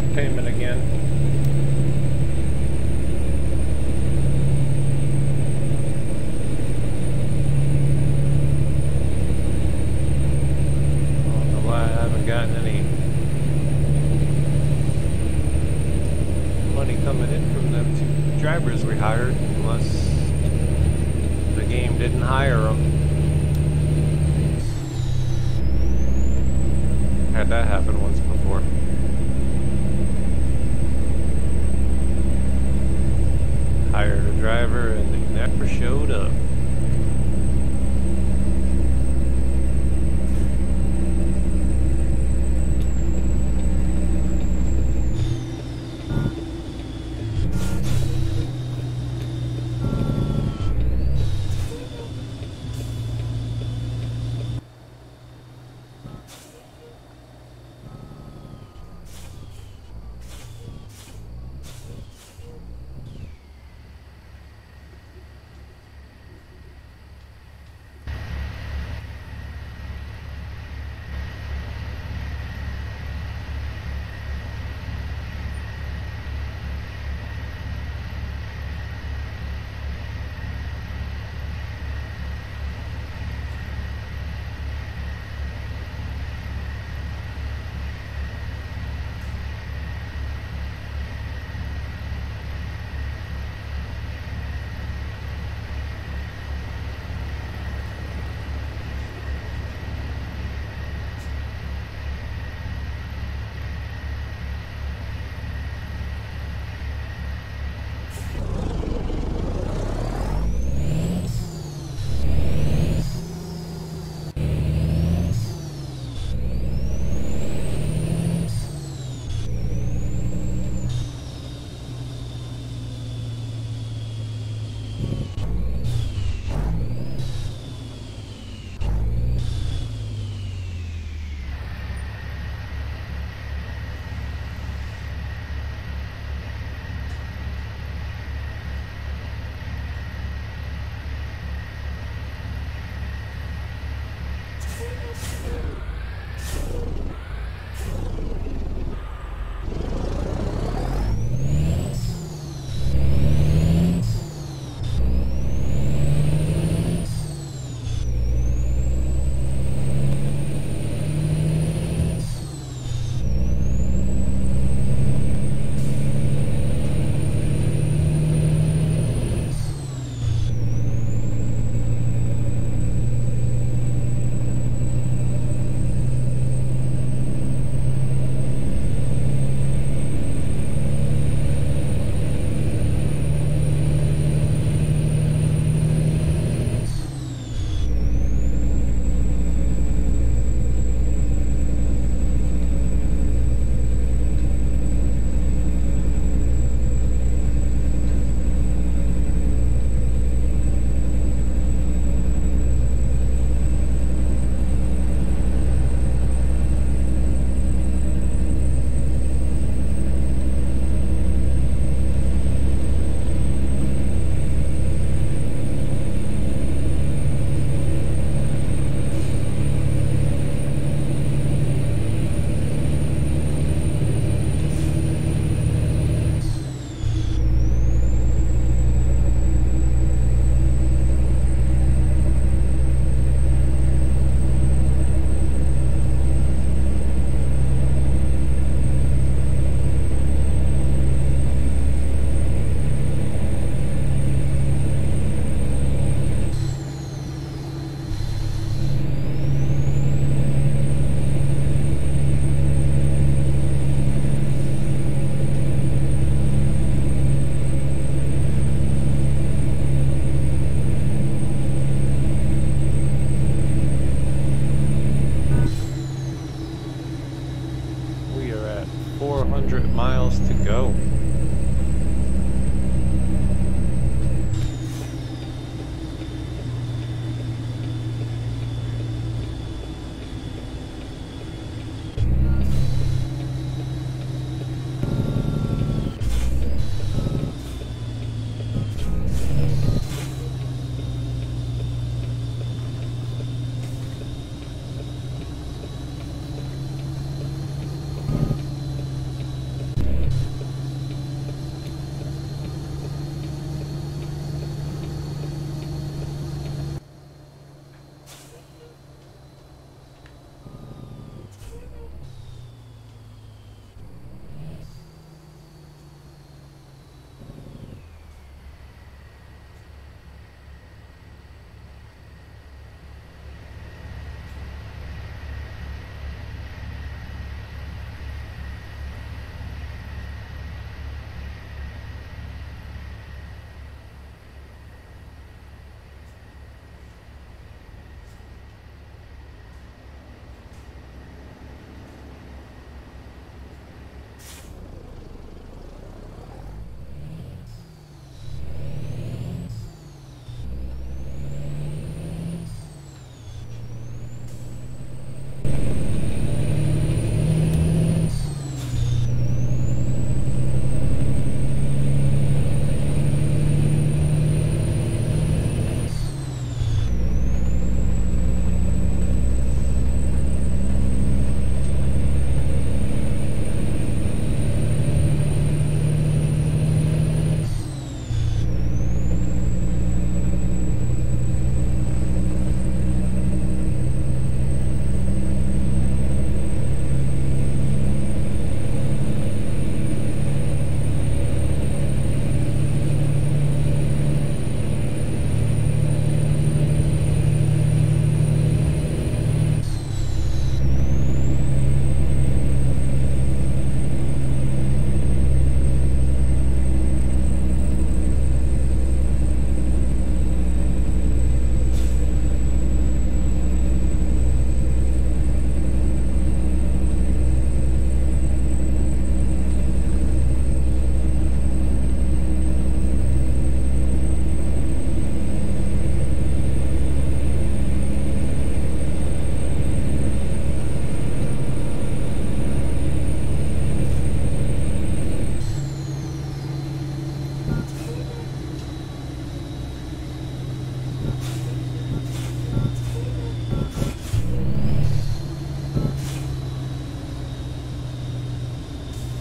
payment again. I don't know why I haven't gotten any money coming in from them two drivers we hired, unless the game didn't hire them. Had that happen once before. Hired a driver and they never showed up. miles to go.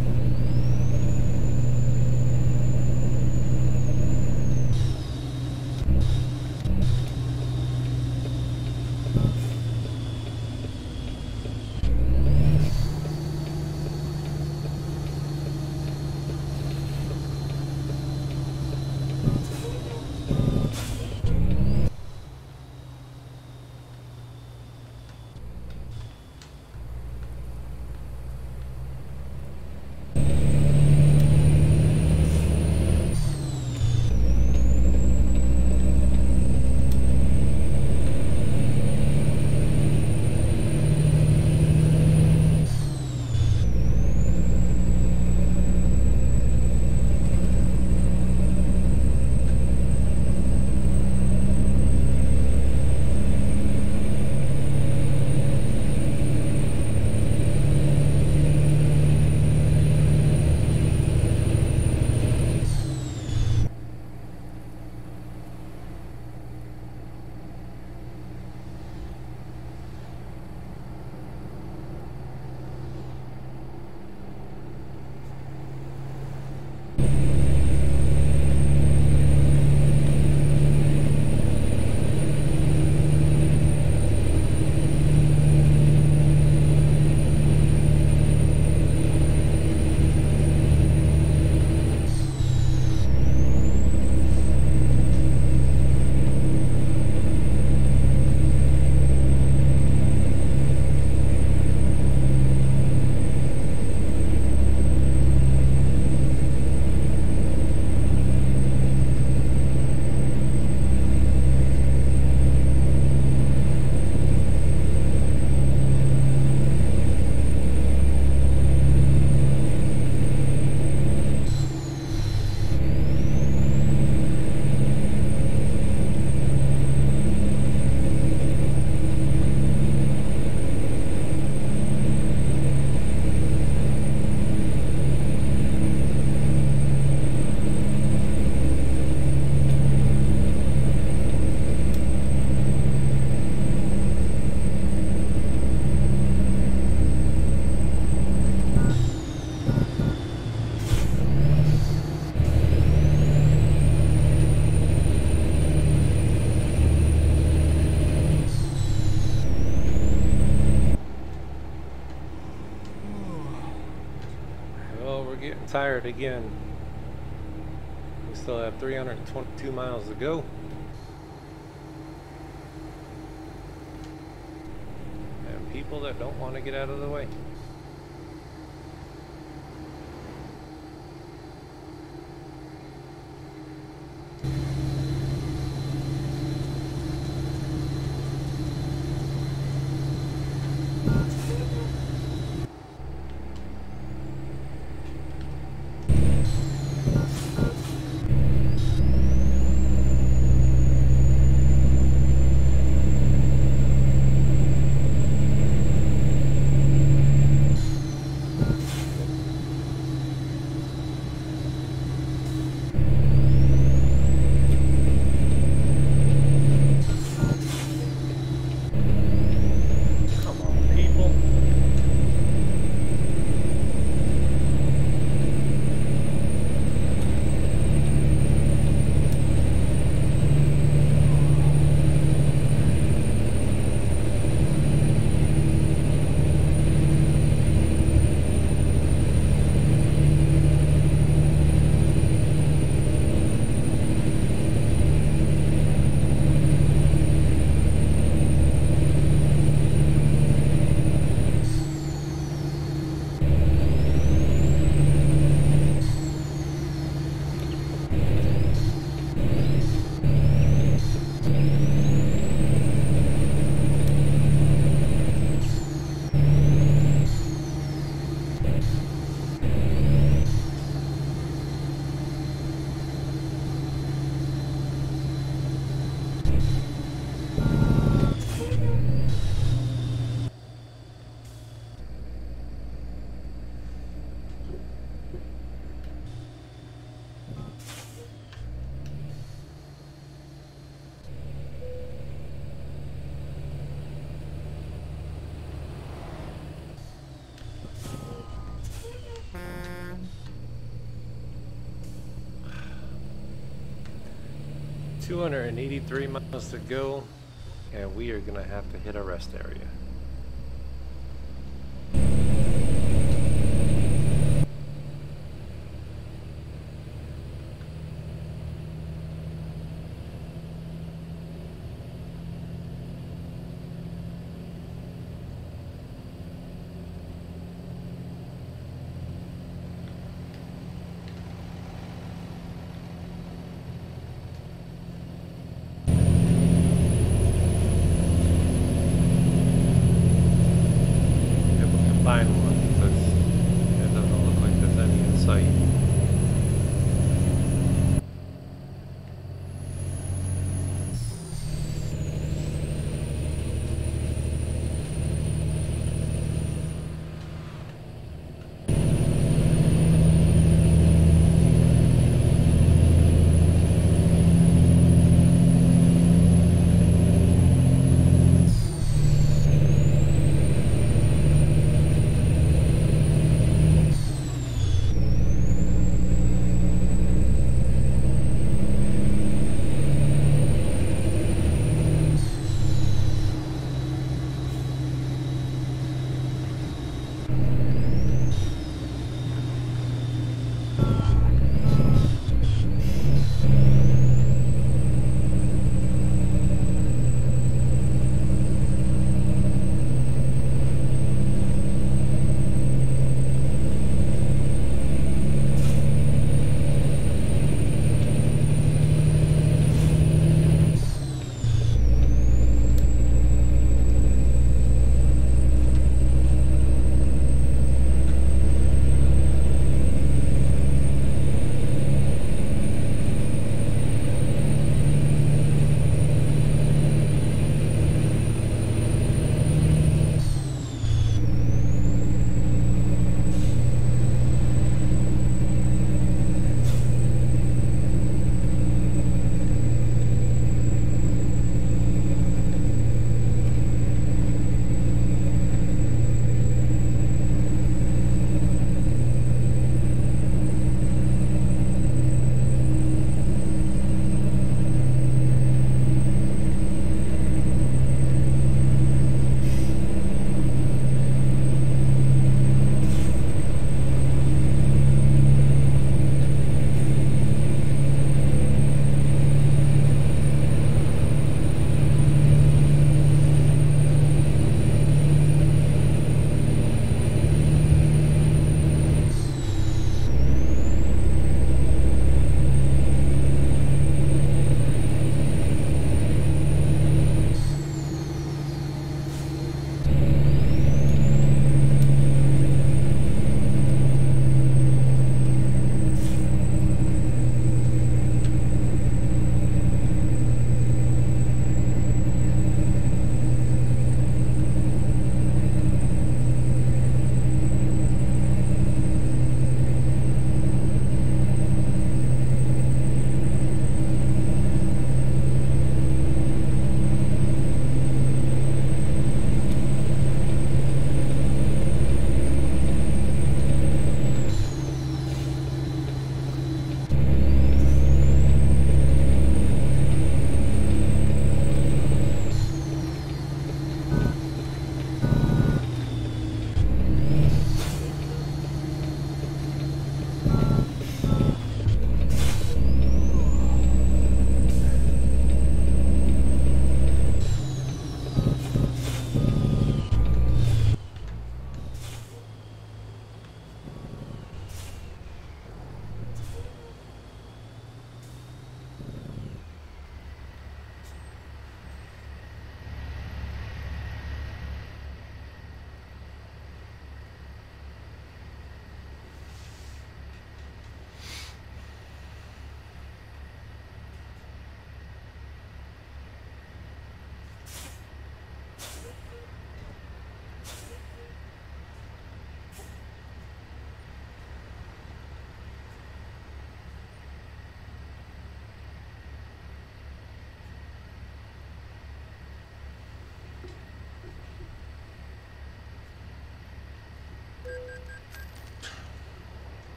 Getting tired again. We still have 322 miles to go. And people that don't want to get out of the way. 283 miles to go, and we are gonna have to hit a rest area.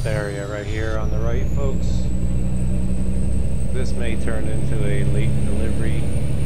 rest area right here on the right, folks. This may turn into a late delivery.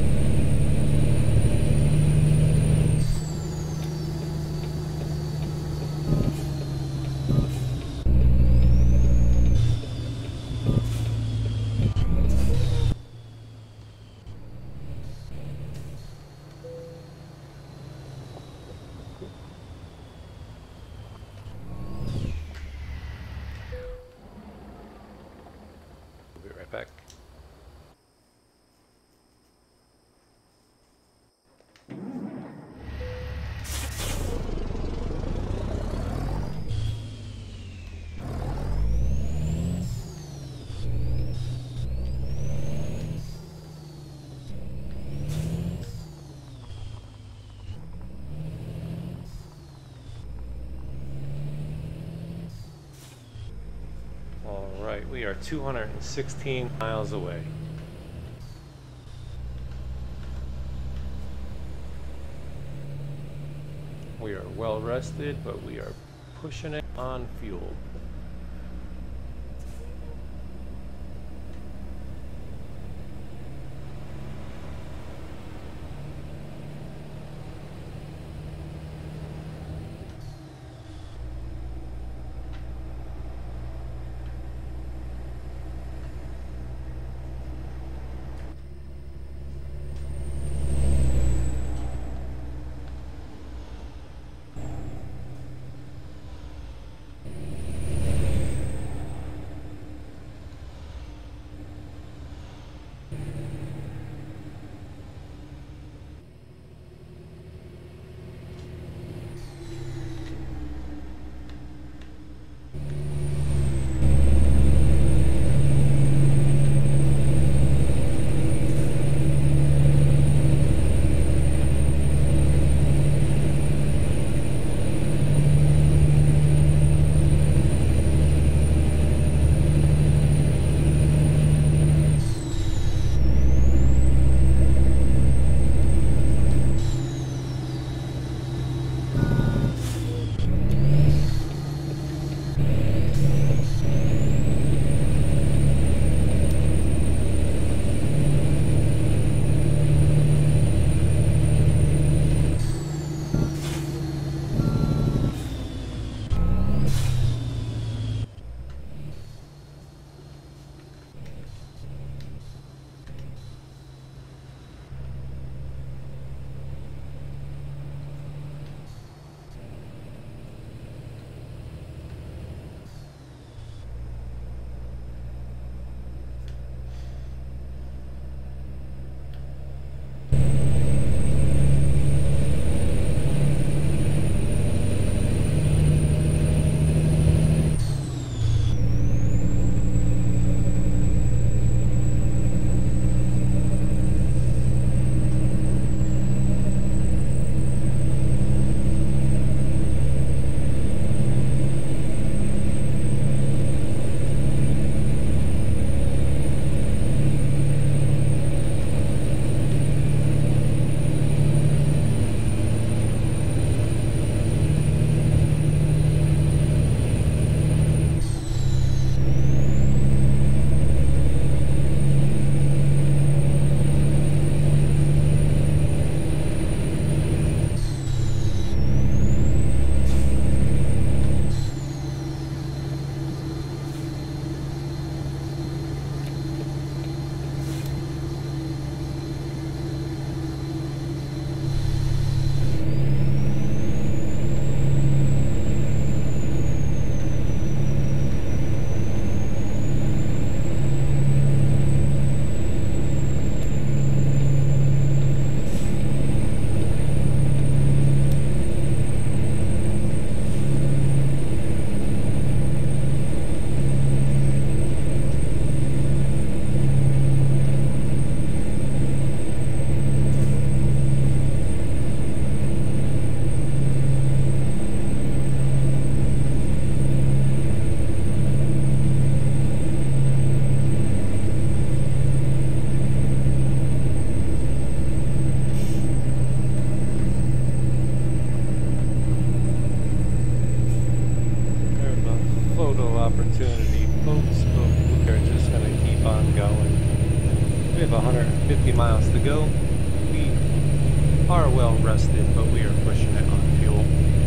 We'll be right back. Alright, we are 216 miles away. We are well rested, but we are pushing it on fuel. opportunity, folks, but we are just going to keep on going. We have 150 miles to go. We are well rested, but we are pushing it on fuel.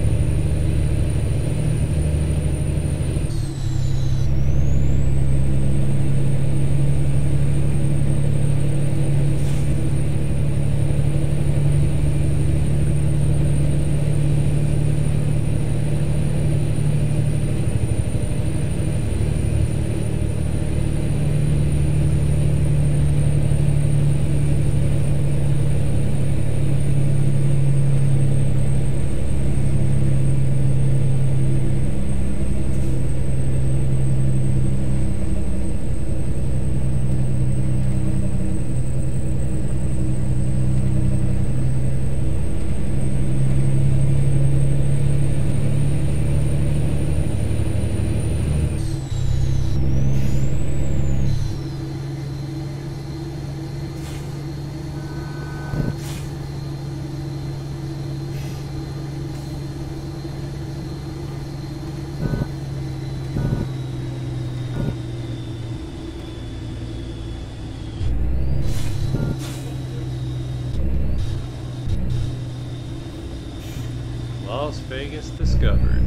Las Vegas discovered.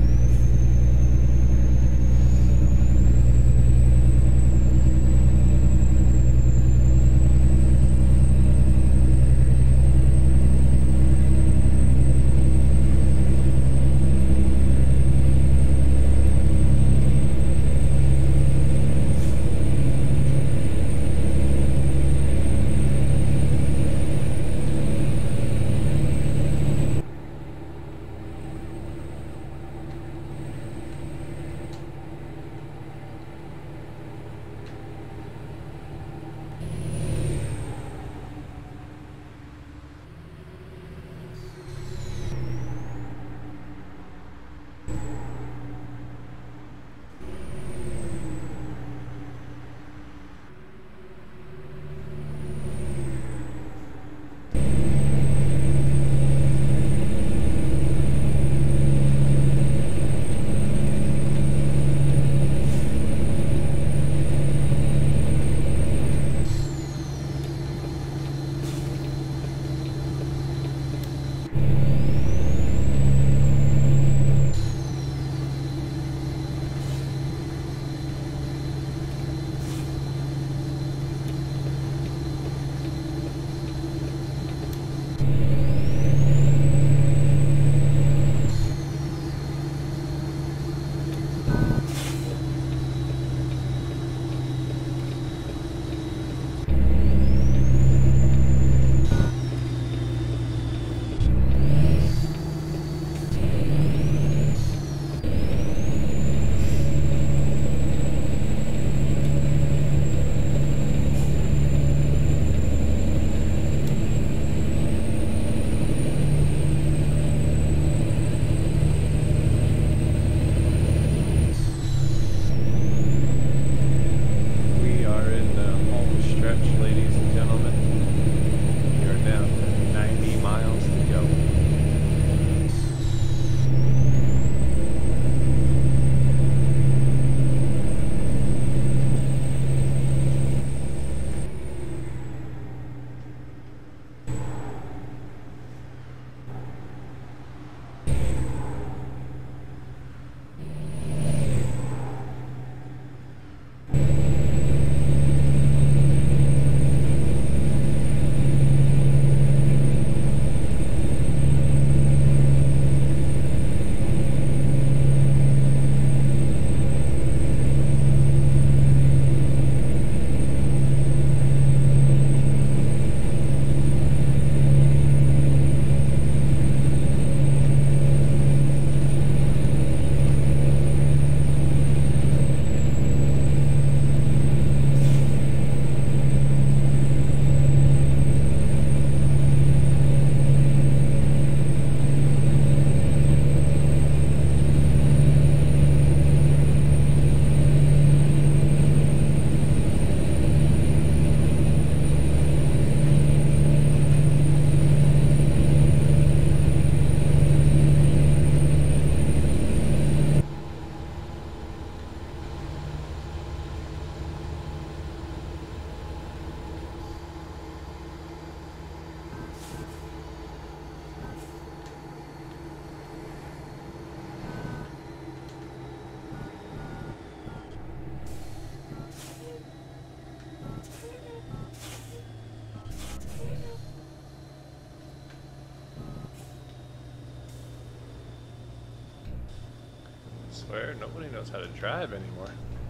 swear, nobody knows how to drive anymore.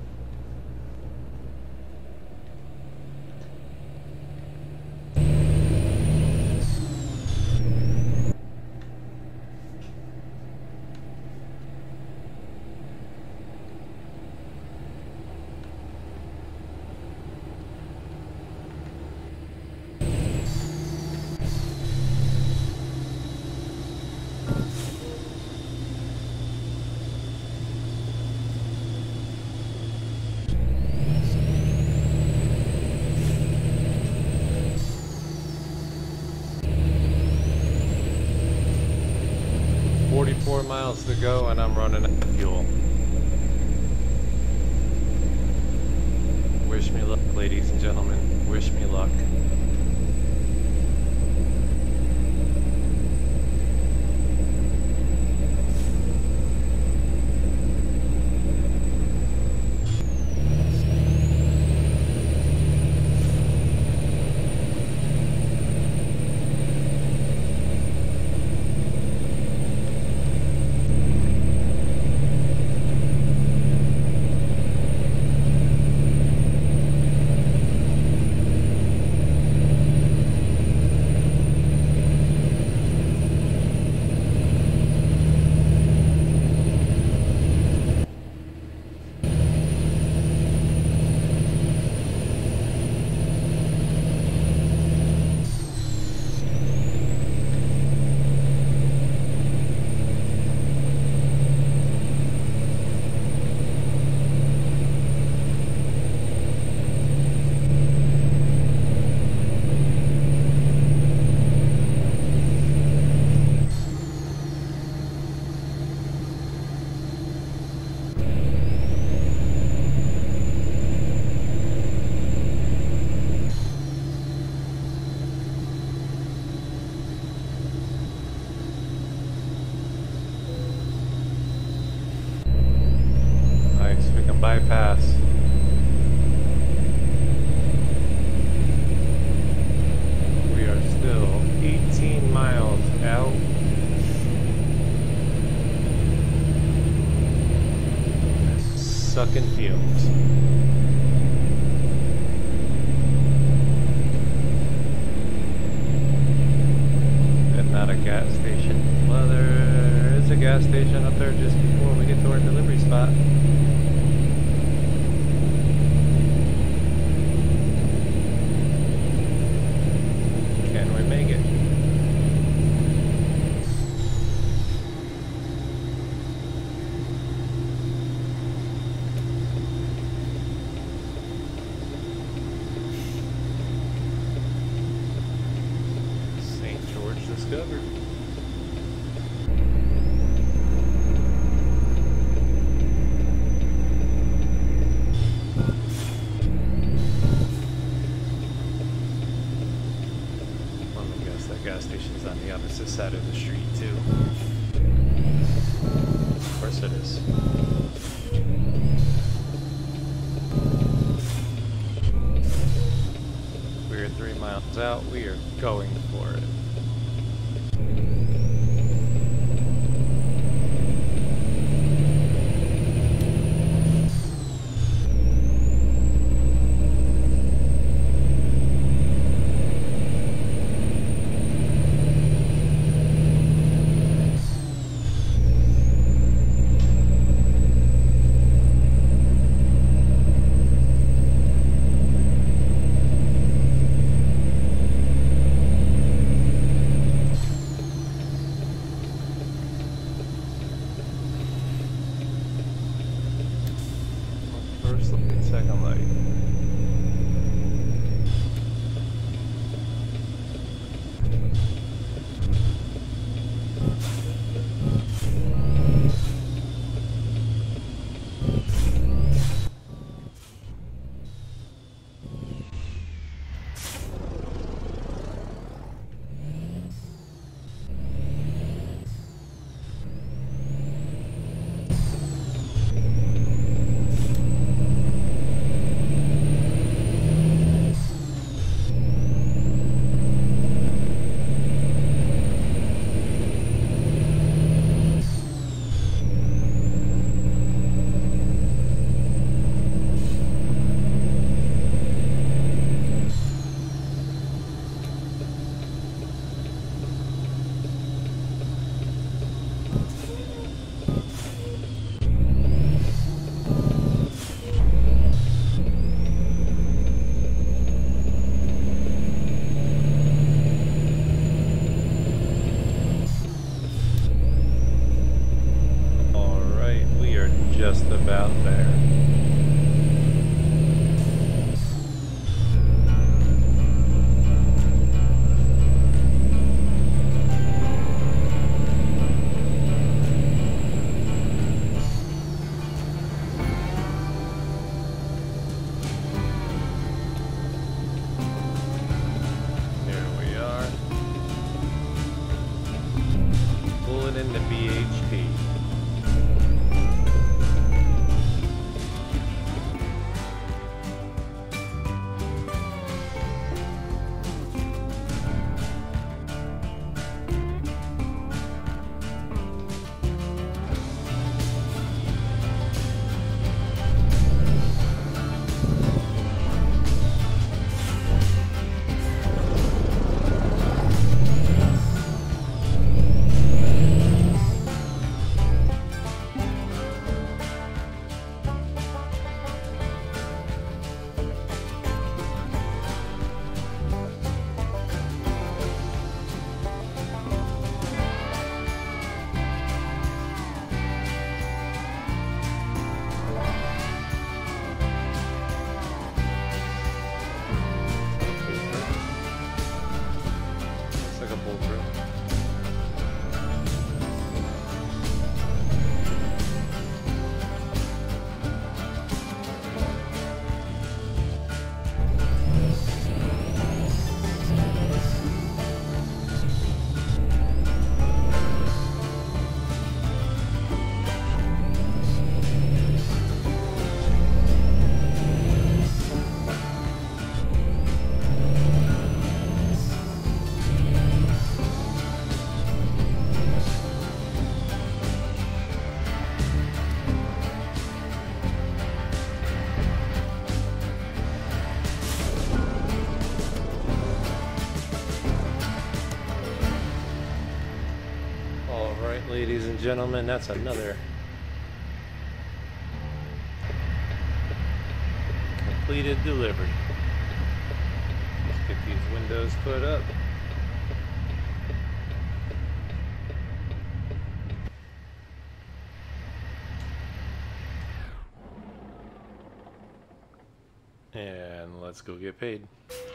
Miles to go and I'm running out of fuel. Wish me luck, ladies and gentlemen. Wish me luck. Bypass. We are still 18 miles out. Sucking fumes. And not a gas station. Well, there is a gas station up there just before we get to our delivery spot. Gas station's on the opposite side of the street too. Of course it is. We are 3 miles out. We are going for it. Second light. just about there. In the B8T. Ladies and gentlemen, that's another completed delivery. Let's get these windows put up. And let's go get paid.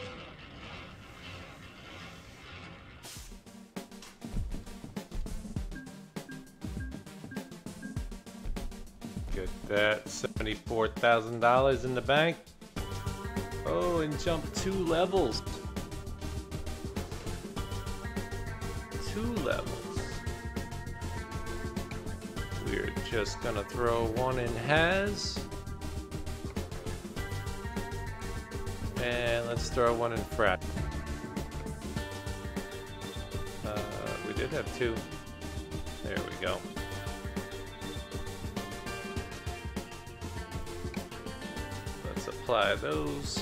Get that $74,000 in the bank. Oh, and jump 2 levels. 2 levels. We're just gonna throw one in Has. And let's throw one in Frat. We did have 2. There we go. Apply those.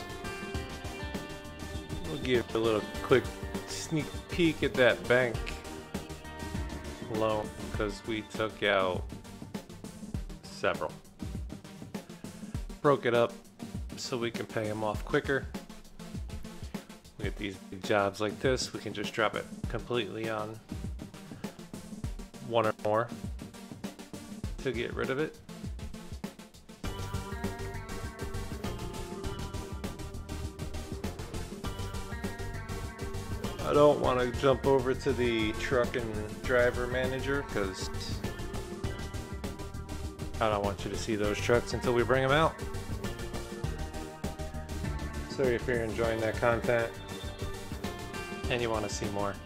We'll give a little quick sneak peek at that bank loan because we took out several. Broke it up so we can pay them off quicker. We get these big jobs like this, we can just drop it completely on one or more to get rid of it. I don't want to jump over to the truck and driver manager because I don't want you to see those trucks until we bring them out. Sorry if you're enjoying that content and you want to see more.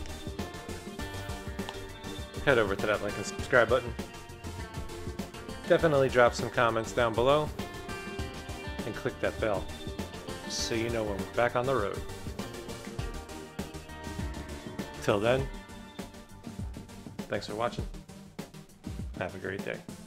Head over to that like and subscribe button. Definitely drop some comments down below and click that bell so you know when we're back on the road. Till then, thanks for watching. Have a great day.